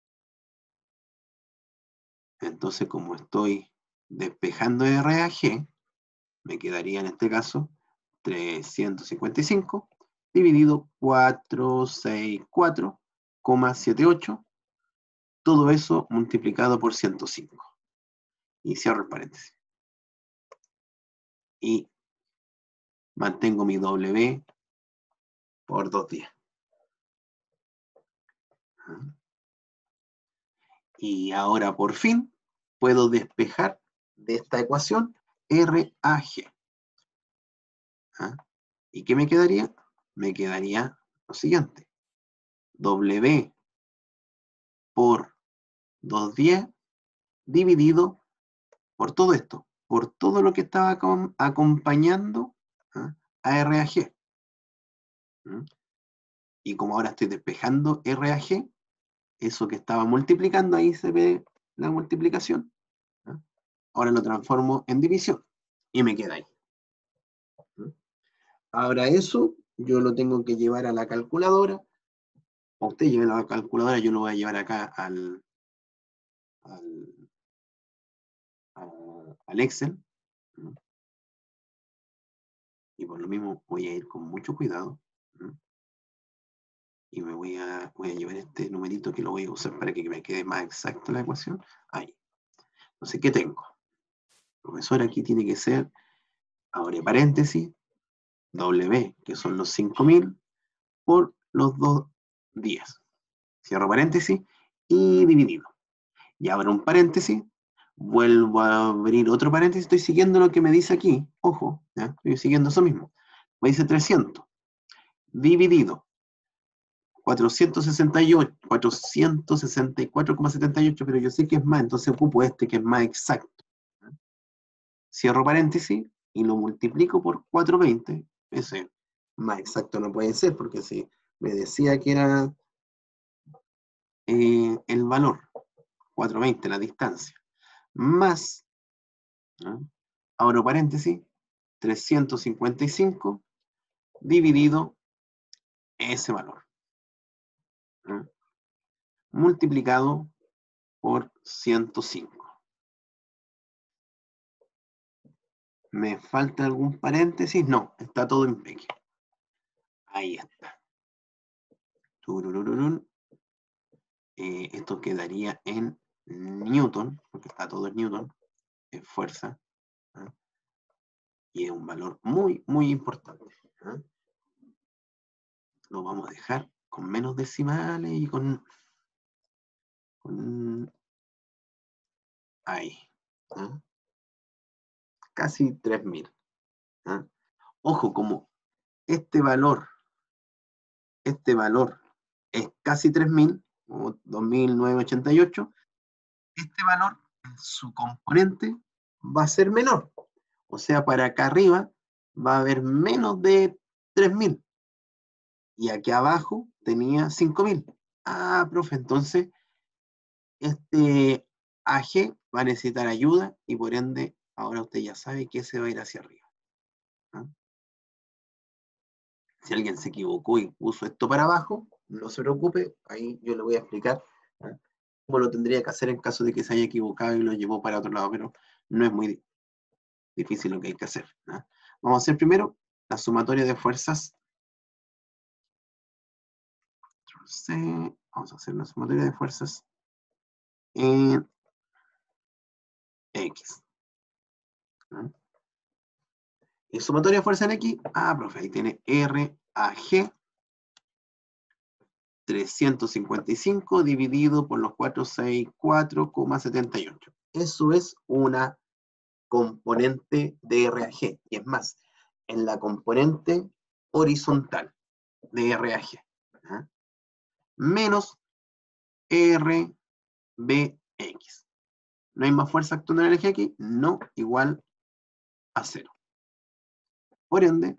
Entonces, como estoy despejando R A G, me quedaría en este caso trescientos cincuenta y cinco dividido cuatrocientos sesenta y cuatro coma setenta y ocho, todo eso multiplicado por ciento cinco. Y cierro el paréntesis. Y mantengo mi W por dos días. Y ahora por fin puedo despejar de esta ecuación R A G. ¿Ah? ¿Y qué me quedaría? Me quedaría lo siguiente. W por doscientos diez dividido por todo esto, por todo lo que estaba acompañando ¿ah? a R A G. ¿Mm? Y como ahora estoy despejando R A G, eso que estaba multiplicando, ahí se ve la multiplicación. ¿ah? Ahora lo transformo en división y me queda ahí. ¿Mm? Ahora eso yo lo tengo que llevar a la calculadora. O usted lleve la calculadora, yo lo voy a llevar acá al, al, al Excel. ¿no? Y por lo mismo voy a ir con mucho cuidado. ¿no? Y me voy a, voy a llevar este numerito que lo voy a usar para que me quede más exacta la ecuación. Ahí. Entonces, ¿qué tengo? Profesor, aquí tiene que ser, abre paréntesis, W, que son los cinco mil, por los dos días. Cierro paréntesis y dividido. Y abro un paréntesis, vuelvo a abrir otro paréntesis, estoy siguiendo lo que me dice aquí, ojo, ¿ya? Estoy siguiendo eso mismo. Me dice trescientos, dividido cuatrocientos sesenta y ocho, cuatrocientos sesenta y cuatro coma setenta y ocho, pero yo sé que es más, entonces ocupo este que es más exacto. Cierro paréntesis y lo multiplico por cuatrocientos veinte. Ese más exacto no puede ser, porque si me decía que era eh, el valor, cuatrocientos veinte, la distancia, más, ¿no? Abro paréntesis, trescientos cincuenta y cinco dividido ese valor, ¿no? Multiplicado por ciento cinco. ¿Me falta algún paréntesis? No, está todo en peque. Ahí está. Tururururun. Eh, esto quedaría en Newton, porque está todo en Newton, es fuerza, ¿eh? Y es un valor muy, muy importante, ¿eh? Lo vamos a dejar con menos decimales y con, con ahí, ¿eh? Casi tres mil. ¿Eh? Ojo, como este valor, este valor es casi tres mil, o dos mil novecientos ochenta y ocho, este valor en su componente va a ser menor. O sea, para acá arriba va a haber menos de tres mil. Y aquí abajo tenía cinco mil. Ah, profe, entonces este A G va a necesitar ayuda y por ende ahora usted ya sabe que se va a ir hacia arriba, ¿no? Si alguien se equivocó y puso esto para abajo, no se preocupe, ahí yo le voy a explicar, ¿no?, cómo lo tendría que hacer en caso de que se haya equivocado y lo llevó para otro lado, pero no es muy difícil lo que hay que hacer, ¿no? Vamos a hacer primero la sumatoria de fuerzas. Vamos a hacer la sumatoria de fuerzas en X, ¿no? Y sumatoria de fuerza en X, ah, profe, ahí tiene R A G trescientos cincuenta y cinco dividido por los cuatrocientos sesenta y cuatro coma setenta y ocho. Eso es una componente de R A G. Y es más, en la componente horizontal de R A G, ¿eh?, menos R B X. ¿No hay más fuerza actuando en el eje aquí? No, igual a cero. Por ende,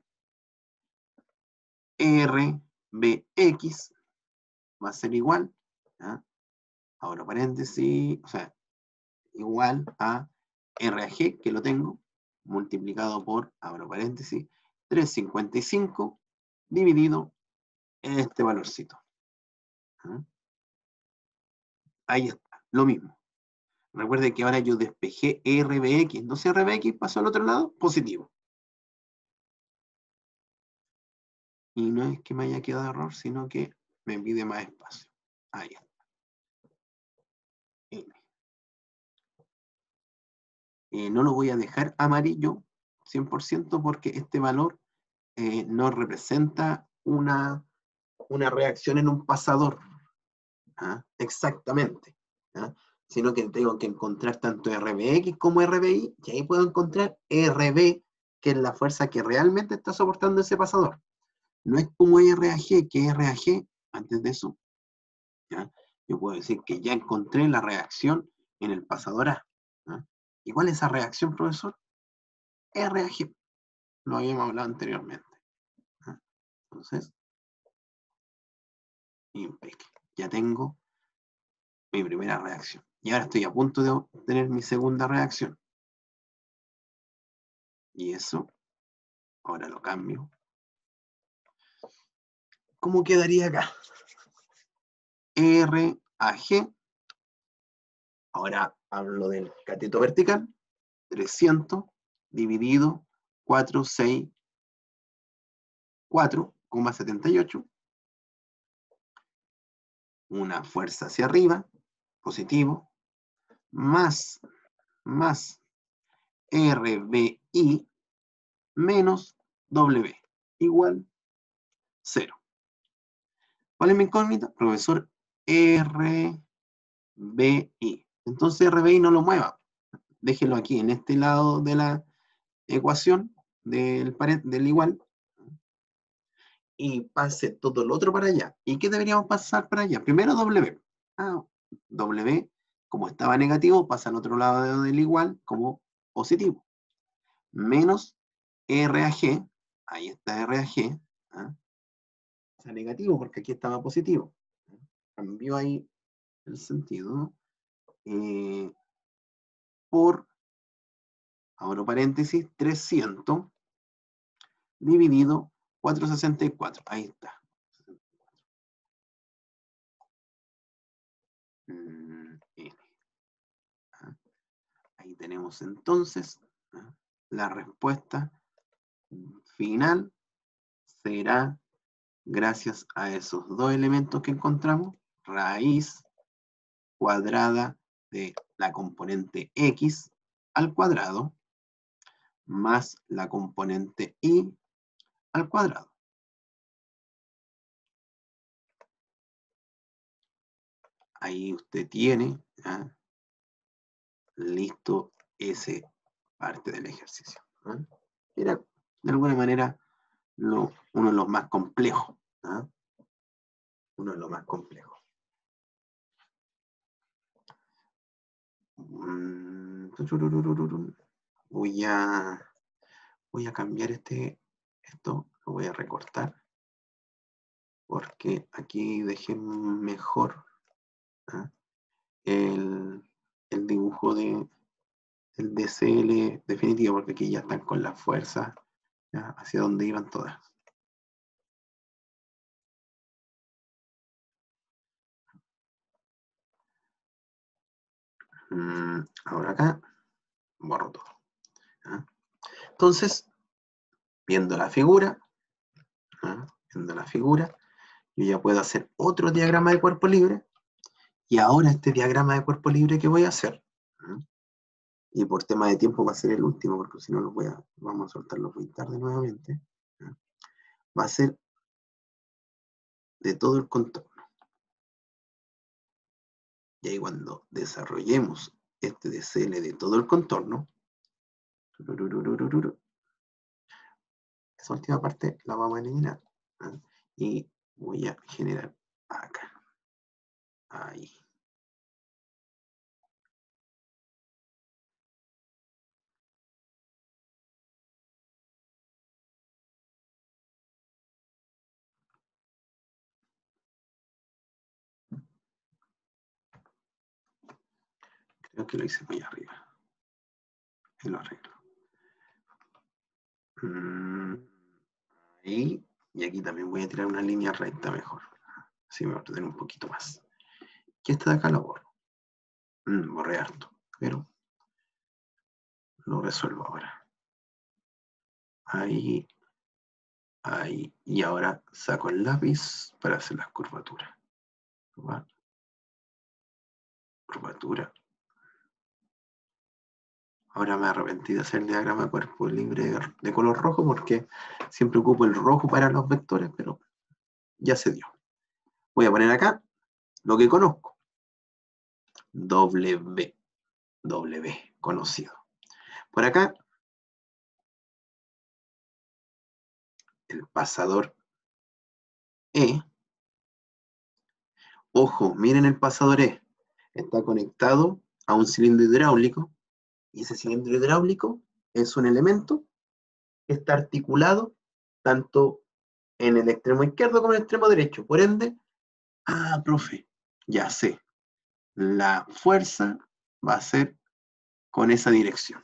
R B X va a ser igual, ¿eh?, ahora paréntesis, o sea, igual a R A G, que lo tengo, multiplicado por, abro paréntesis, trescientos cincuenta y cinco dividido este valorcito, ¿eh? Ahí está, lo mismo. Recuerde que ahora yo despejé R B X, entonces R B X pasó al otro lado, positivo. Y no es que me haya quedado error, sino que me pide más espacio. Ahí está. M. Eh, no lo voy a dejar amarillo cien por ciento porque este valor eh, no representa una, una reacción en un pasador, ¿ah?, exactamente, ¿ah?, sino que tengo que encontrar tanto R B X como R B I, y ahí puedo encontrar R B, que es la fuerza que realmente está soportando ese pasador. No es como R A G, que R A G, antes de eso, ¿ya?, yo puedo decir que ya encontré la reacción en el pasador A, ¿ah? ¿Y cuál es esa reacción, profesor? R A G, lo habíamos hablado anteriormente, ¿ah? Entonces, impec, ya tengo mi primera reacción. Y ahora estoy a punto de obtener mi segunda reacción. Y eso, ahora lo cambio. ¿Cómo quedaría acá? R A G, ahora hablo del cateto vertical, trescientos dividido cuatrocientos sesenta y cuatro coma setenta y ocho, una fuerza hacia arriba, positivo, más, más R B I menos W, igual cero. ¿Cuál es mi incógnita? Profesor, R B I. Entonces R B I no lo mueva. Déjelo aquí, en este lado de la ecuación del, del igual. y pase todo lo otro para allá. ¿Y qué deberíamos pasar para allá? Primero W. Ah, W, como estaba negativo, pasa al otro lado del igual como positivo. Menos R a G, ahí está R a G, ¿ah? Pasa negativo porque aquí estaba positivo. Cambió ahí el sentido. Eh, por, abro paréntesis, trescientos dividido cuatrocientos sesenta y cuatro. Ahí está. Mm, N. ¿Ah? Ahí tenemos entonces, ¿ah?, la respuesta final será, gracias a esos dos elementos que encontramos, raíz cuadrada de la componente X al cuadrado más la componente Y al cuadrado. Ahí usted tiene, ¿ah?, listo ese parte del ejercicio, ¿ah? Era, de alguna manera, lo, uno de los más complejos, ¿ah? Uno de los más complejos. Voy a, voy a cambiar este, esto, lo voy a recortar, porque aquí dejé mejor, ¿ah?, el, el dibujo de el D C L definitivo, porque aquí ya están con la fuerza, ¿ya?, hacia donde iban todas. Mm, ahora acá, borro todo, ¿ah? Entonces, viendo la figura, ¿ah?, viendo la figura, yo ya puedo hacer otro diagrama de cuerpo libre, y ahora este diagrama de cuerpo libre que voy a hacer, ¿ah?, y por tema de tiempo va a ser el último, porque si no los voy a, vamos a soltarlos muy tarde nuevamente, ¿ah?, va a ser de todo el contorno. Y ahí cuando desarrollemos este D C L de todo el contorno, esa última parte la vamos a eliminar, ¿ah?, y voy a generar acá, ahí. Creo que lo hice muy arriba. Y lo arreglo. Mm, ahí. Y aquí también voy a tirar una línea recta mejor. Así me va a ordenar un poquito más. Y esta de acá la borro. Mm, borré harto, pero lo resuelvo ahora. Ahí. Ahí. Y ahora saco el lápiz para hacer las curvaturas. Curvatura. Ahora me arrepentí de hacer el diagrama de cuerpo libre de color rojo porque siempre ocupo el rojo para los vectores, pero ya se dio. Voy a poner acá lo que conozco. W. W, conocido. Por acá, el pasador E. Ojo, miren el pasador E. Está conectado a un cilindro hidráulico, y ese cilindro hidráulico es un elemento que está articulado tanto en el extremo izquierdo como en el extremo derecho. Por ende, ah, profe, ya sé, la fuerza va a ser con esa dirección.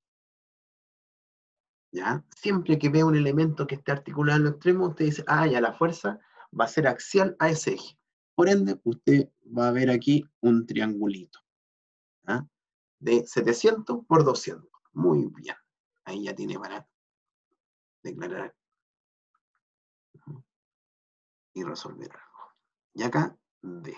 ¿Ya? Siempre que vea un elemento que esté articulado en los extremos, usted dice, ah, ya, la fuerza va a ser axial a ese eje. Por ende, usted va a ver aquí un triangulito, ¿ah?, de setecientos por doscientos. Muy bien. Ahí ya tiene para declarar y resolver algo. Y acá, D.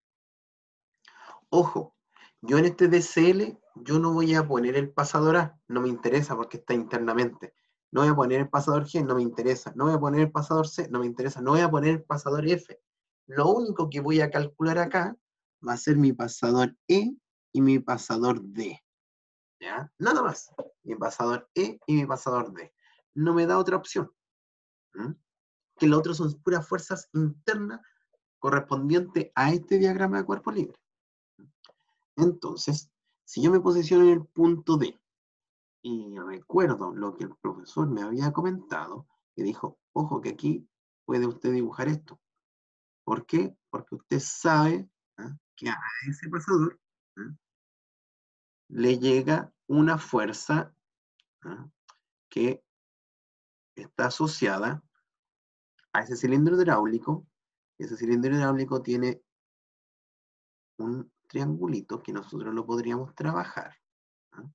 Ojo, yo en este D C L, yo no voy a poner el pasador A, no me interesa porque está internamente. No voy a poner el pasador G, no me interesa. No voy a poner el pasador C, no me interesa. No voy a poner el pasador F. Lo único que voy a calcular acá va a ser mi pasador E y mi pasador D. ¿Ya? Nada más. Mi pasador E y mi pasador D. No me da otra opción. ¿Mm? que lo otro son puras fuerzas internas correspondientes a este diagrama de cuerpo libre. Entonces, si yo me posiciono en el punto D, y recuerdo lo que el profesor me había comentado, que dijo, ojo que aquí puede usted dibujar esto. ¿Por qué? Porque usted sabe, ¿ah?, que a ese pasador, ¿ah?, le llega una fuerza, ¿ah?, que está asociada a ese cilindro hidráulico. Ese cilindro hidráulico tiene un triangulito que nosotros lo podríamos trabajar, ¿ah?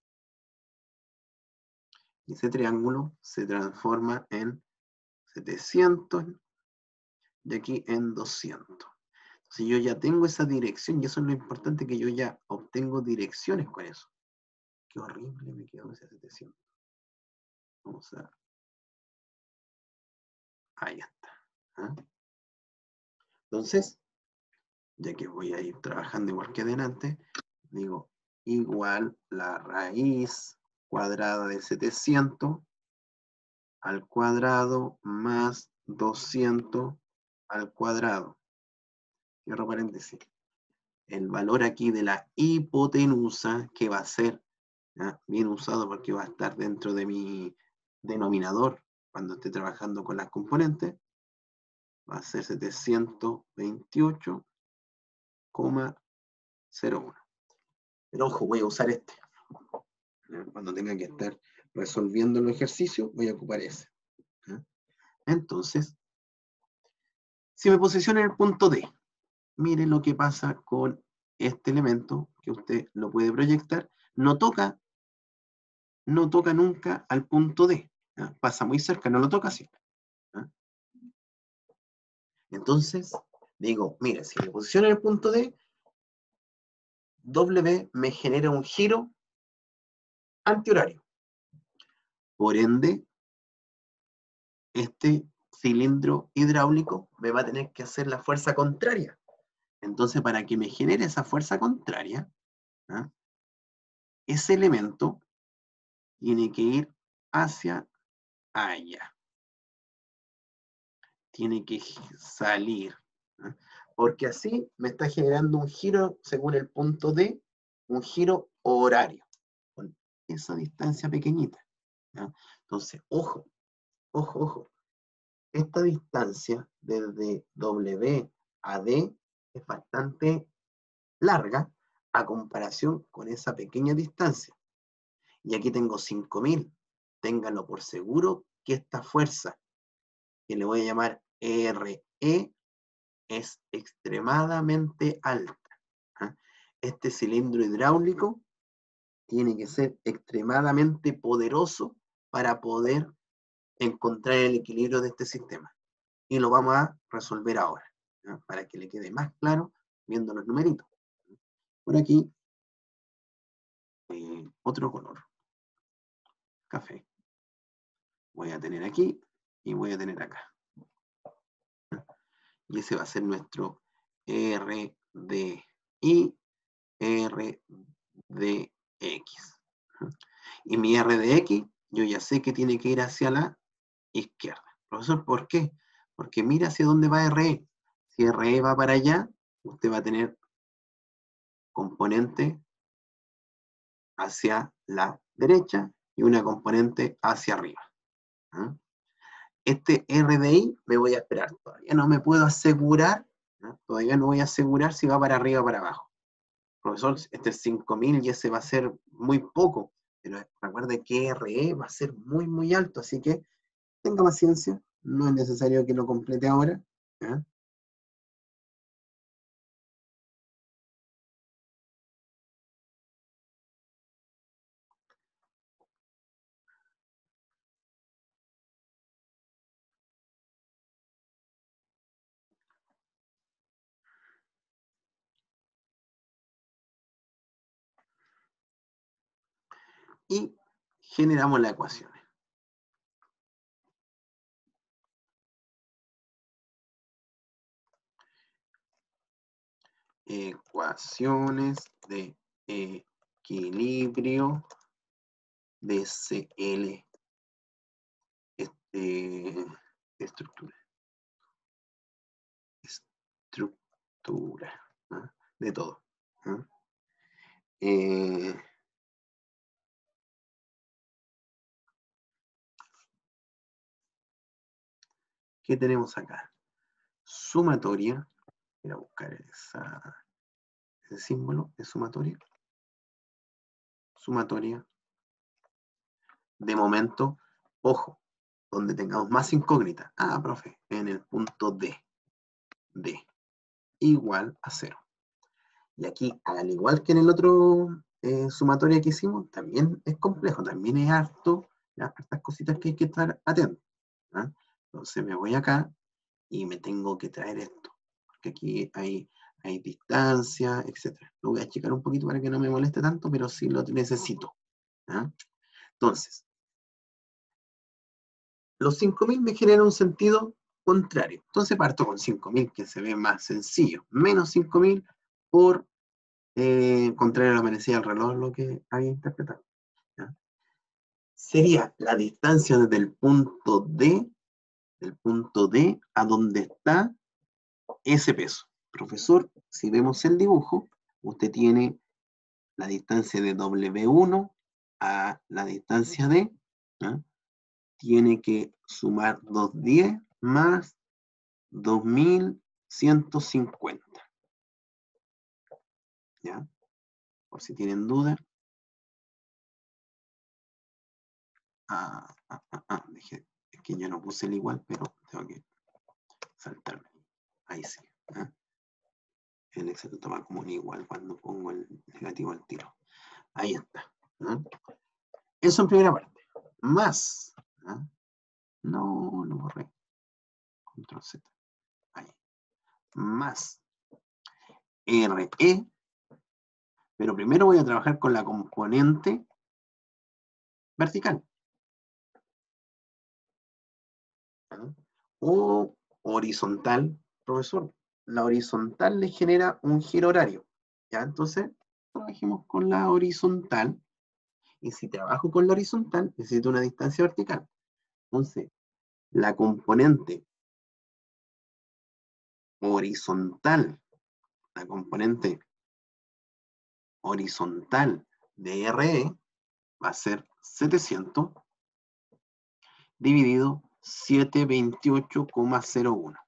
Y ese triángulo se transforma en setecientos y aquí en doscientos. Entonces yo ya tengo esa dirección y eso es lo importante, que yo ya obtengo direcciones con eso. Qué horrible me quedó ese setecientos. Vamos a... Ahí está, ¿ah? Entonces, ya que voy a ir trabajando igual que adelante, digo igual la raíz cuadrada de setecientos al cuadrado más doscientos al cuadrado. Cierro paréntesis. El valor aquí de la hipotenusa, que va a ser, ¿ya?, bien usado porque va a estar dentro de mi denominador cuando esté trabajando con las componentes, va a ser setecientos veintiocho coma cero uno. Pero ojo, voy a usar este. ¿Ya? Cuando tenga que estar resolviendo el ejercicio, voy a ocupar ese. ¿Ya? Entonces, si me posiciono en el punto D, miren lo que pasa con este elemento, que usted lo puede proyectar. No toca, no toca nunca al punto D. ¿Ya? Pasa muy cerca, no lo toca así. ¿Ya? Entonces, digo, mire, si me posiciono en el punto D, W me genera un giro antihorario. Por ende, este cilindro hidráulico me va a tener que hacer la fuerza contraria. Entonces, para que me genere esa fuerza contraria, ¿ah?, ese elemento tiene que ir hacia allá. Tiene que salir, ¿ah?, porque así me está generando un giro, según el punto D, un giro horario, con esa distancia pequeñita, ¿ya? Entonces, ojo, ojo, ojo. Esta distancia desde W a D es bastante larga a comparación con esa pequeña distancia. Y aquí tengo cinco mil. Ténganlo por seguro que esta fuerza, que le voy a llamar R E, es extremadamente alta, ¿ah? Este cilindro hidráulico tiene que ser extremadamente poderoso para poder encontrar el equilibrio de este sistema. Y lo vamos a resolver ahora, ¿ya?, para que le quede más claro viendo los numeritos. Por aquí, eh, otro color, café. Voy a tener aquí y voy a tener acá. Y ese va a ser nuestro R D I, R D X. Y mi R D X, yo ya sé que tiene que ir hacia la izquierda. Profesor, ¿por qué? Porque mira hacia dónde va R E. Si R E va para allá, usted va a tener componente hacia la derecha y una componente hacia arriba. ¿Ah? Este R D I me voy a esperar. Todavía no me puedo asegurar, ¿no? Todavía no voy a asegurar si va para arriba o para abajo. Profesor, este es cinco mil y ese va a ser muy poco. Pero recuerde que R E va a ser muy, muy alto. Así que tenga paciencia. No es necesario que lo complete ahora. ¿Ah? Y generamos las ecuaciones. Ecuaciones de equilibrio de C L este, estructura. temperatura, ¿ah? De todo. ¿Ah? Eh, ¿Qué tenemos acá? Sumatoria. Voy a buscar esa, ese símbolo de sumatoria. Sumatoria. De momento, ojo, donde tengamos más incógnita. Ah, profe, en el punto D. D. Igual a cero. Y aquí, al igual que en el otro eh, sumatoria que hicimos, también es complejo, también es harto, ¿ya? Estas cositas que hay que estar atentos. ¿Ah? Entonces me voy acá y me tengo que traer esto, porque aquí hay, hay distancia, etcétera. Lo voy a checar un poquito para que no me moleste tanto, pero sí lo necesito. ¿Ah? Entonces, los cinco mil me generan un sentido contrario. Entonces parto con cinco mil, que se ve más sencillo. Menos cinco mil por eh, contrario a lo que me decía el reloj, lo que había interpretado. ¿Ya? Sería la distancia desde el punto D, del punto D a donde está ese peso. Profesor, si vemos el dibujo, usted tiene la distancia de doble u uno a la distancia D, ¿ya? Tiene que sumar doscientos diez más dos mil ciento cincuenta. ¿Ya? Por si tienen duda. Ah, ah, ah, ah, dije, es que ya no puse el igual, pero tengo que saltarme. Ahí sí. ¿Eh? El Excel lo toma como un igual cuando pongo el negativo al tiro. Ahí está. ¿Eh? Eso en primera parte. Más. ¿Eh? No, lo borré. Control Z. Ahí. Más. R E. Pero primero voy a trabajar con la componente vertical. ¿Eh? O horizontal, profesor. La horizontal le genera un giro horario. ¿Ya? Entonces, trabajemos con la horizontal. Y si trabajo con la horizontal, necesito una distancia vertical. Entonces, la componente horizontal, la componente horizontal de R E va a ser setecientos dividido setecientos veintiocho coma cero uno.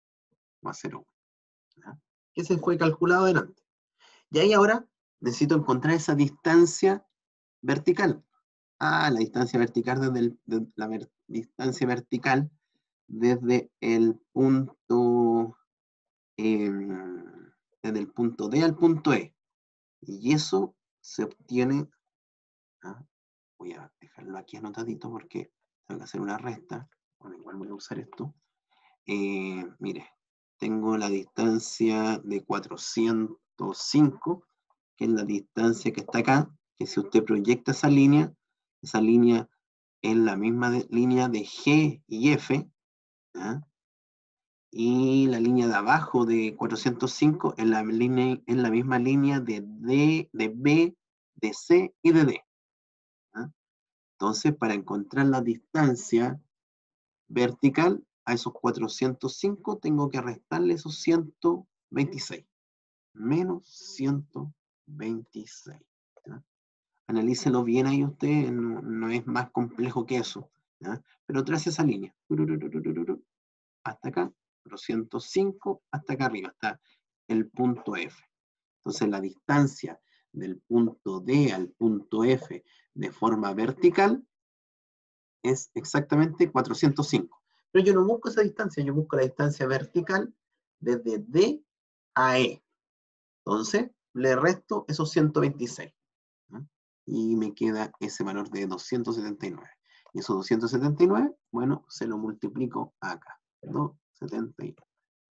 ¿Ya? Que se fue calculado delante. Y ahí ahora necesito encontrar esa distancia vertical. Ah, la distancia vertical desde el, de la ver, distancia vertical desde el punto eh, desde el punto D al punto E. Y eso se obtiene, ¿ah? Voy a dejarlo aquí anotadito porque tengo que hacer una resta. Bueno, igual voy a usar esto. Eh, mire, tengo la distancia de cuatrocientos cinco, que es la distancia que está acá, que si usted proyecta esa línea, esa línea es la misma de, línea de G y F, ¿ah? Y la línea de abajo de cuatrocientos cinco es la, línea, es la misma línea de D, de B, de C y de D. ¿Ah? Entonces, para encontrar la distancia vertical a esos cuatrocientos cinco, tengo que restarle esos ciento veintiséis. Menos ciento veintiséis. ¿Ya? Analícelo bien ahí usted, no, no es más complejo que eso. ¿Ya? Pero trace esa línea. Hasta acá, cuatrocientos cinco, hasta acá arriba, hasta el punto F. Entonces la distancia del punto D al punto F de forma vertical es exactamente cuatrocientos cinco. Pero yo no busco esa distancia, yo busco la distancia vertical desde D a E. Entonces, le resto esos ciento veintiséis. ¿No? Y me queda ese valor de doscientos setenta y nueve. Y esos doscientos setenta y nueve, bueno, se lo multiplico acá. doscientos setenta y nueve.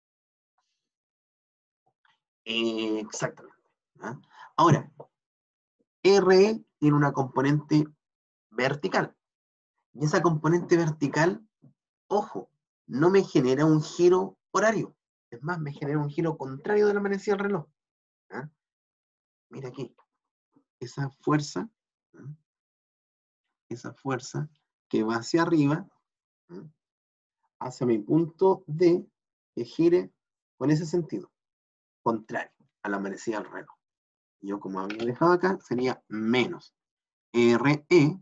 Eh, exactamente. ¿Ah? Ahora, R E tiene una componente vertical. Y esa componente vertical, ojo, no me genera un giro horario. Es más, me genera un giro contrario de la manecilla del reloj. ¿Ah? Mira aquí. Esa fuerza, ¿ah? esa fuerza que va hacia arriba, ¿ah? hacia mi punto D, que gire con ese sentido. contrario, a la manecilla del reloj. Yo, como había dejado acá, sería menos R E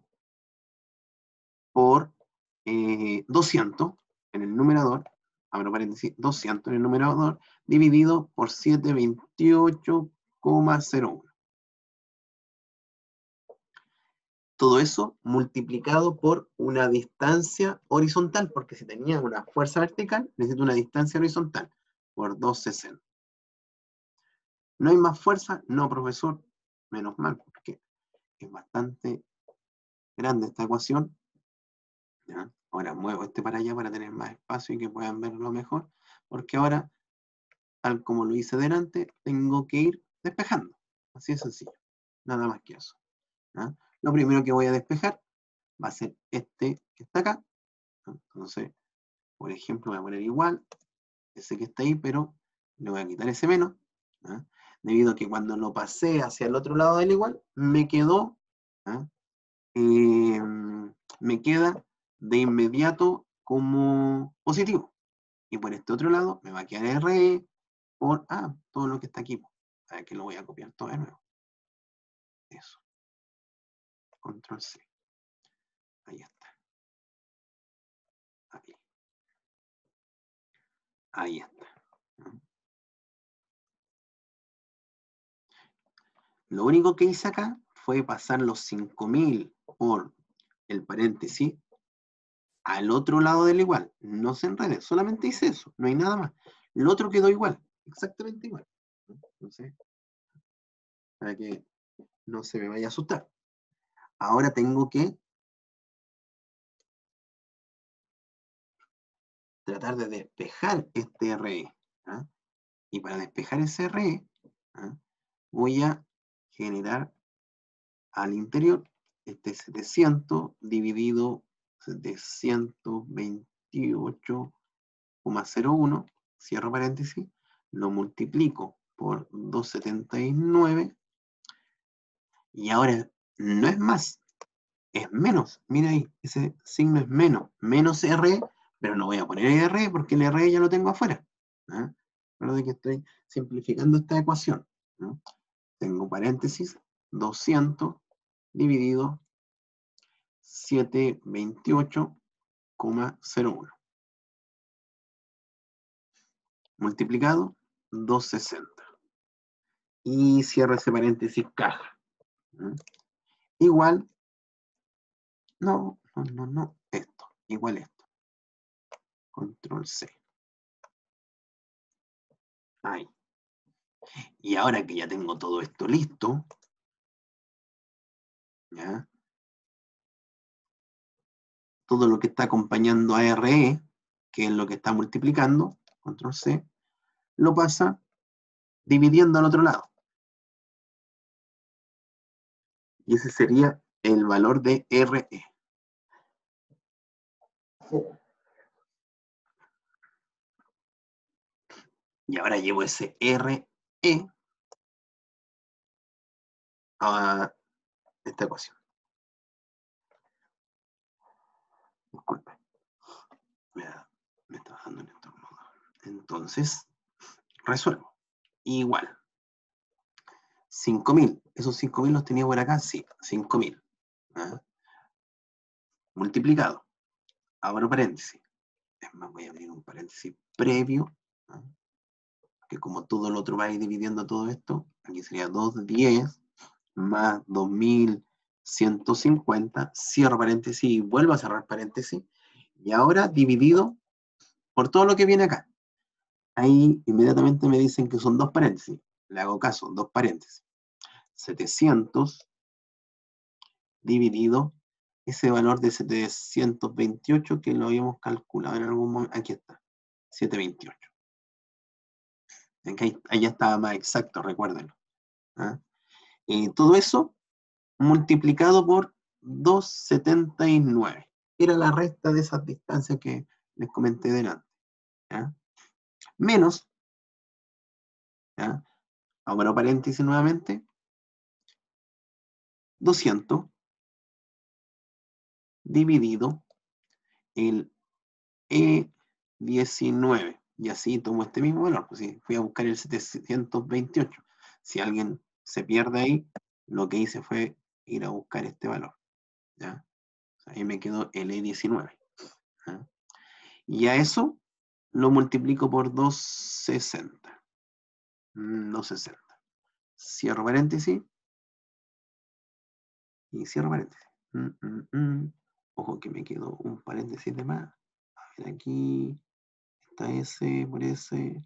por eh, doscientos en el numerador, abro paréntesis, doscientos en el numerador, dividido por setecientos veintiocho coma cero uno. Todo eso multiplicado por una distancia horizontal, porque si tenía una fuerza vertical, necesito una distancia horizontal, por doscientos sesenta. ¿No hay más fuerza? No, profesor, menos mal, porque es bastante grande esta ecuación. ¿Ya? Ahora muevo este para allá para tener más espacio y que puedan verlo mejor, porque ahora, tal como lo hice delante, tengo que ir despejando. Así de sencillo, nada más que eso. ¿Ya? Lo primero que voy a despejar va a ser este que está acá. Entonces, por ejemplo, voy a poner igual, ese que está ahí, pero le voy a quitar ese menos, ¿ya? Debido a que cuando lo pasé hacia el otro lado del igual, me quedó, eh, me queda de inmediato como positivo. Y por este otro lado me va a quedar R E por ah, todo lo que está aquí. A ver que lo voy a copiar todo de nuevo. Eso. Control C. Ahí está. Ahí. Ahí está. Lo único que hice acá fue pasar los cinco mil por el paréntesis al otro lado del igual. No se enrede, solamente hice eso, no hay nada más. Lo otro quedó igual, exactamente igual. Entonces, para que no se me vaya a asustar. Ahora tengo que tratar de despejar este R E. ¿ah? Y para despejar ese R E, ¿ah? voy a generar al interior este setecientos dividido setecientos veintiocho coma cero uno, cierro paréntesis, lo multiplico por doscientos setenta y nueve, y ahora no es más, es menos. Mira ahí, ese signo es menos, menos R, pero no voy a poner R porque el R ya lo tengo afuera. ¿ah? Recuerda que estoy simplificando esta ecuación. ¿no? Tengo paréntesis, doscientos dividido setecientos veintiocho coma cero uno. Multiplicado, doscientos sesenta. Y cierro ese paréntesis caja. ¿Mm? Igual, no, no, no, no, esto, igual esto. Control C. Ahí. Y ahora que ya tengo todo esto listo, ¿ya? Todo lo que está acompañando a R E, que es lo que está multiplicando, control C, lo pasa dividiendo al otro lado. Y ese sería el valor de R E. Y ahora llevo ese R E a esta ecuación. Disculpe. Me, me está bajando el entorno. Entonces, resuelvo. Igual. cinco mil. ¿Esos cinco mil los tenía por acá? Sí, cinco mil. ¿Ah? Multiplicado. Abro paréntesis. Es más, voy a abrir un paréntesis previo. ¿ah? Que como todo lo otro va a ir dividiendo todo esto, aquí sería doscientos diez más dos mil ciento cincuenta. Cierro paréntesis y vuelvo a cerrar paréntesis. Y ahora dividido por todo lo que viene acá. Ahí inmediatamente me dicen que son dos paréntesis. Le hago caso, dos paréntesis. setecientos dividido ese valor de setecientos veintiocho que lo habíamos calculado en algún momento. Aquí está, setecientos veintiocho. Ahí, ahí ya estaba más exacto, recuérdenlo. ¿ah? Eh, todo eso multiplicado por doscientos setenta y nueve. Era la resta de esas distancias que les comenté delante. ¿ya? Menos, ¿ya? abro paréntesis nuevamente, doscientos dividido el E diecinueve. y así tomo este mismo valor. Pues si fui a buscar el setecientos veintiocho, si alguien se pierde ahí, lo que hice fue ir a buscar este valor, ¿ya? Ahí me quedó el E diecinueve. ¿Ya? Y a eso lo multiplico por doscientos sesenta. doscientos sesenta. Cierro paréntesis. Y cierro paréntesis. Mm, mm, mm. Ojo que me quedó un paréntesis de más. A ver, aquí está ese por ese.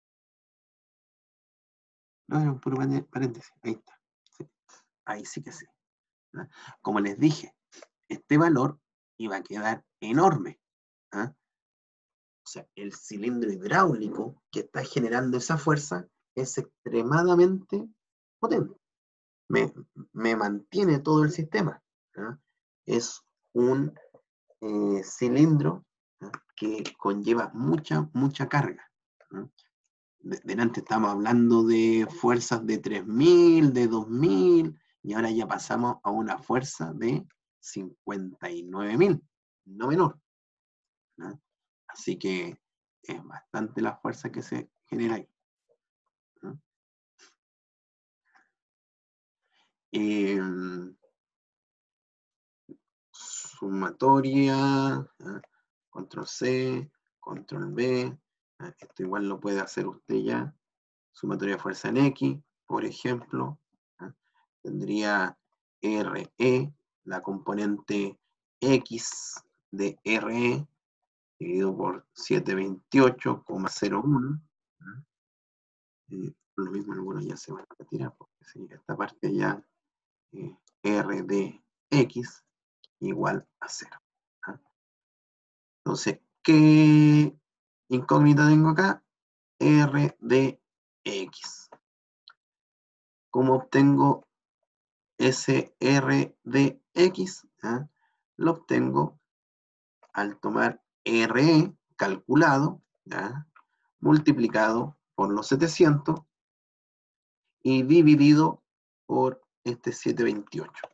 No, era un puro paréntesis. Ahí está. Sí. Ahí sí que sí. ¿Ah? Como les dije, este valor iba a quedar enorme. ¿Ah? O sea, el cilindro hidráulico que está generando esa fuerza es extremadamente potente. Me, me mantiene todo el sistema. ¿Ah? Es un eh, cilindro, ¿ah?, que conlleva mucha, mucha carga. ¿Ah? De, delante estamos hablando de fuerzas de tres mil, de dos mil, y ahora ya pasamos a una fuerza de cincuenta y nueve mil, no menor. ¿Ah? Así que es bastante la fuerza que se genera ahí. ¿Ah? Eh, sumatoria, ¿ah?, control C, control V, ¿ah?, esto igual lo puede hacer usted ya. Sumatoria de fuerza en X, por ejemplo, ¿ah? Tendría R E, la componente X de R E, dividido por setecientos veintiocho coma cero uno. ¿Ah? Eh, lo mismo algunos ya se van a retirar, porque si esta parte ya, eh, R de X igual a cero. ¿Ah? Entonces, ¿qué incógnita tengo acá? R de X. ¿Cómo obtengo ese R de X? ¿Ah? Lo obtengo al tomar R E calculado, ¿ya?, multiplicado por los setecientos y dividido por este setecientos veintiocho.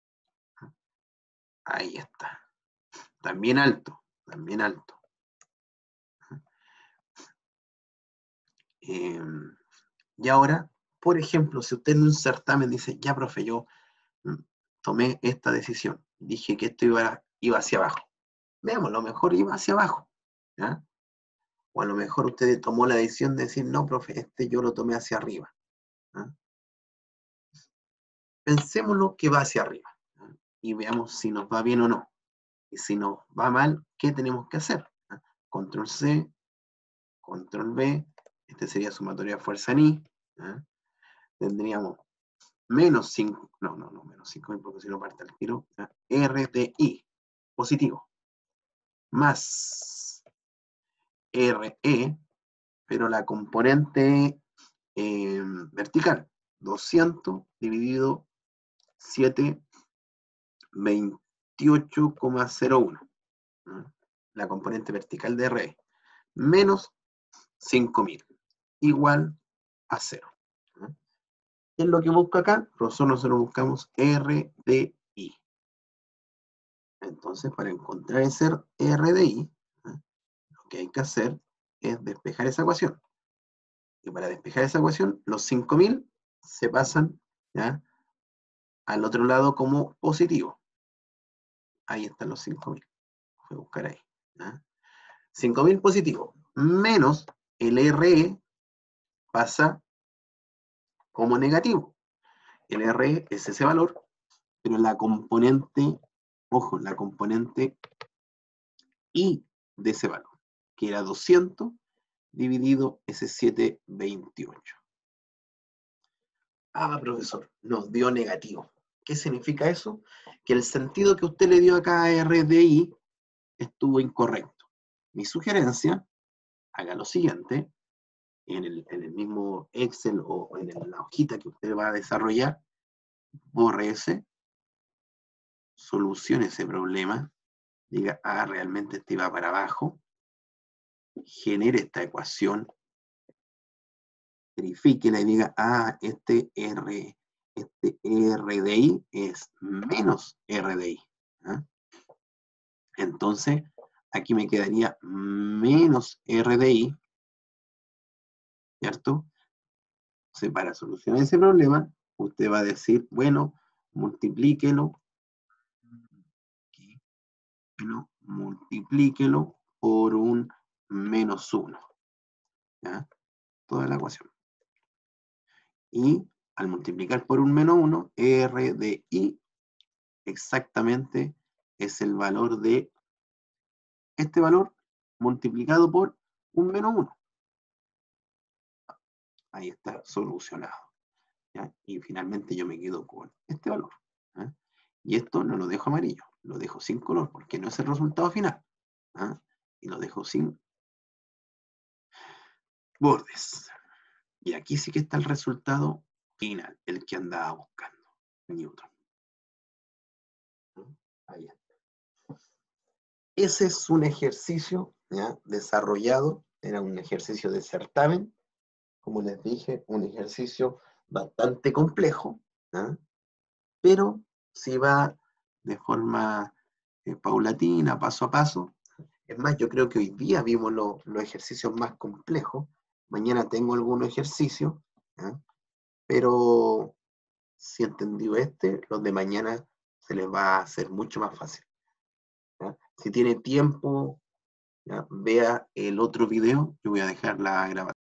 Ahí está. También alto, también alto. Eh, y ahora, por ejemplo, si usted en un certamen dice, ya, profe, yo mm, tomé esta decisión, dije que esto iba, iba hacia abajo. Veamos, lo mejor iba hacia abajo, ¿ya? O a lo mejor usted tomó la decisión de decir, no, profe, este yo lo tomé hacia arriba. ¿Ah? Pensémoslo que va hacia arriba, ¿ah?, y veamos si nos va bien o no. Y si nos va mal, ¿qué tenemos que hacer? ¿Ah? Control C, control V, este sería sumatoria de fuerza en I. ¿Ah? Tendríamos menos cinco, no, no, no, menos cinco, porque si no parte al tiro, ¿ah?, R de I, positivo, más R E, pero la componente eh, vertical, doscientos dividido setecientos veintiocho coma cero uno, ¿no?, la componente vertical de R E, menos cinco mil, igual a cero. ¿No? ¿Qué es lo que busco acá? Nosotros nosotros buscamos R de I. Entonces, para encontrar ese R de I, ¿no?, lo que hay que hacer es despejar esa ecuación. Y para despejar esa ecuación, los cinco mil se pasan, ¿ya?, al otro lado como positivo. Ahí están los cinco mil. Voy a buscar ahí. ¿Ya? cinco mil positivo, menos el R E pasa como negativo. El R E es ese valor, pero la componente, ojo, la componente I de ese valor, que era doscientos, dividido ese setecientos veintiocho. Ah, profesor, nos dio negativo. ¿Qué significa eso? Que el sentido que usted le dio acá a R de I estuvo incorrecto. Mi sugerencia, haga lo siguiente, en el, en el mismo Excel o en la hojita que usted va a desarrollar, borre ese, solucione ese problema, diga, ah, realmente este va para abajo, genere esta ecuación, verifíquela y diga, ah, este R, este R de I es menos R de I. ¿Ah? Entonces, aquí me quedaría menos R de I, ¿cierto? Entonces, para solucionar ese problema, usted va a decir, bueno, multiplíquelo, bueno, multiplíquelo por un menos uno, ¿ya? Toda la ecuación. Y al multiplicar por un menos uno, R de I exactamente es el valor de este valor multiplicado por un menos uno. Ahí está solucionado, ¿ya? Y finalmente yo me quedo con este valor, ¿ya? Y esto no lo dejo amarillo, lo dejo sin color porque no es el resultado final, ¿ya? Y lo dejo sin bordes. Y aquí sí que está el resultado final, el que andaba buscando Newton. Ahí está. Ese es un ejercicio, ¿ya?, desarrollado, era un ejercicio de certamen, como les dije, un ejercicio bastante complejo, ¿ya?, pero si va de forma eh, paulatina, paso a paso. Es más, yo creo que hoy día vimos lo, los ejercicios más complejos, mañana tengo algunos ejercicios, ¿ya?, pero si entendió este, los de mañana se les va a hacer mucho más fácil, ¿ya? Si tiene tiempo, ¿ya?, vea el otro video, yo voy a dejar la grabación.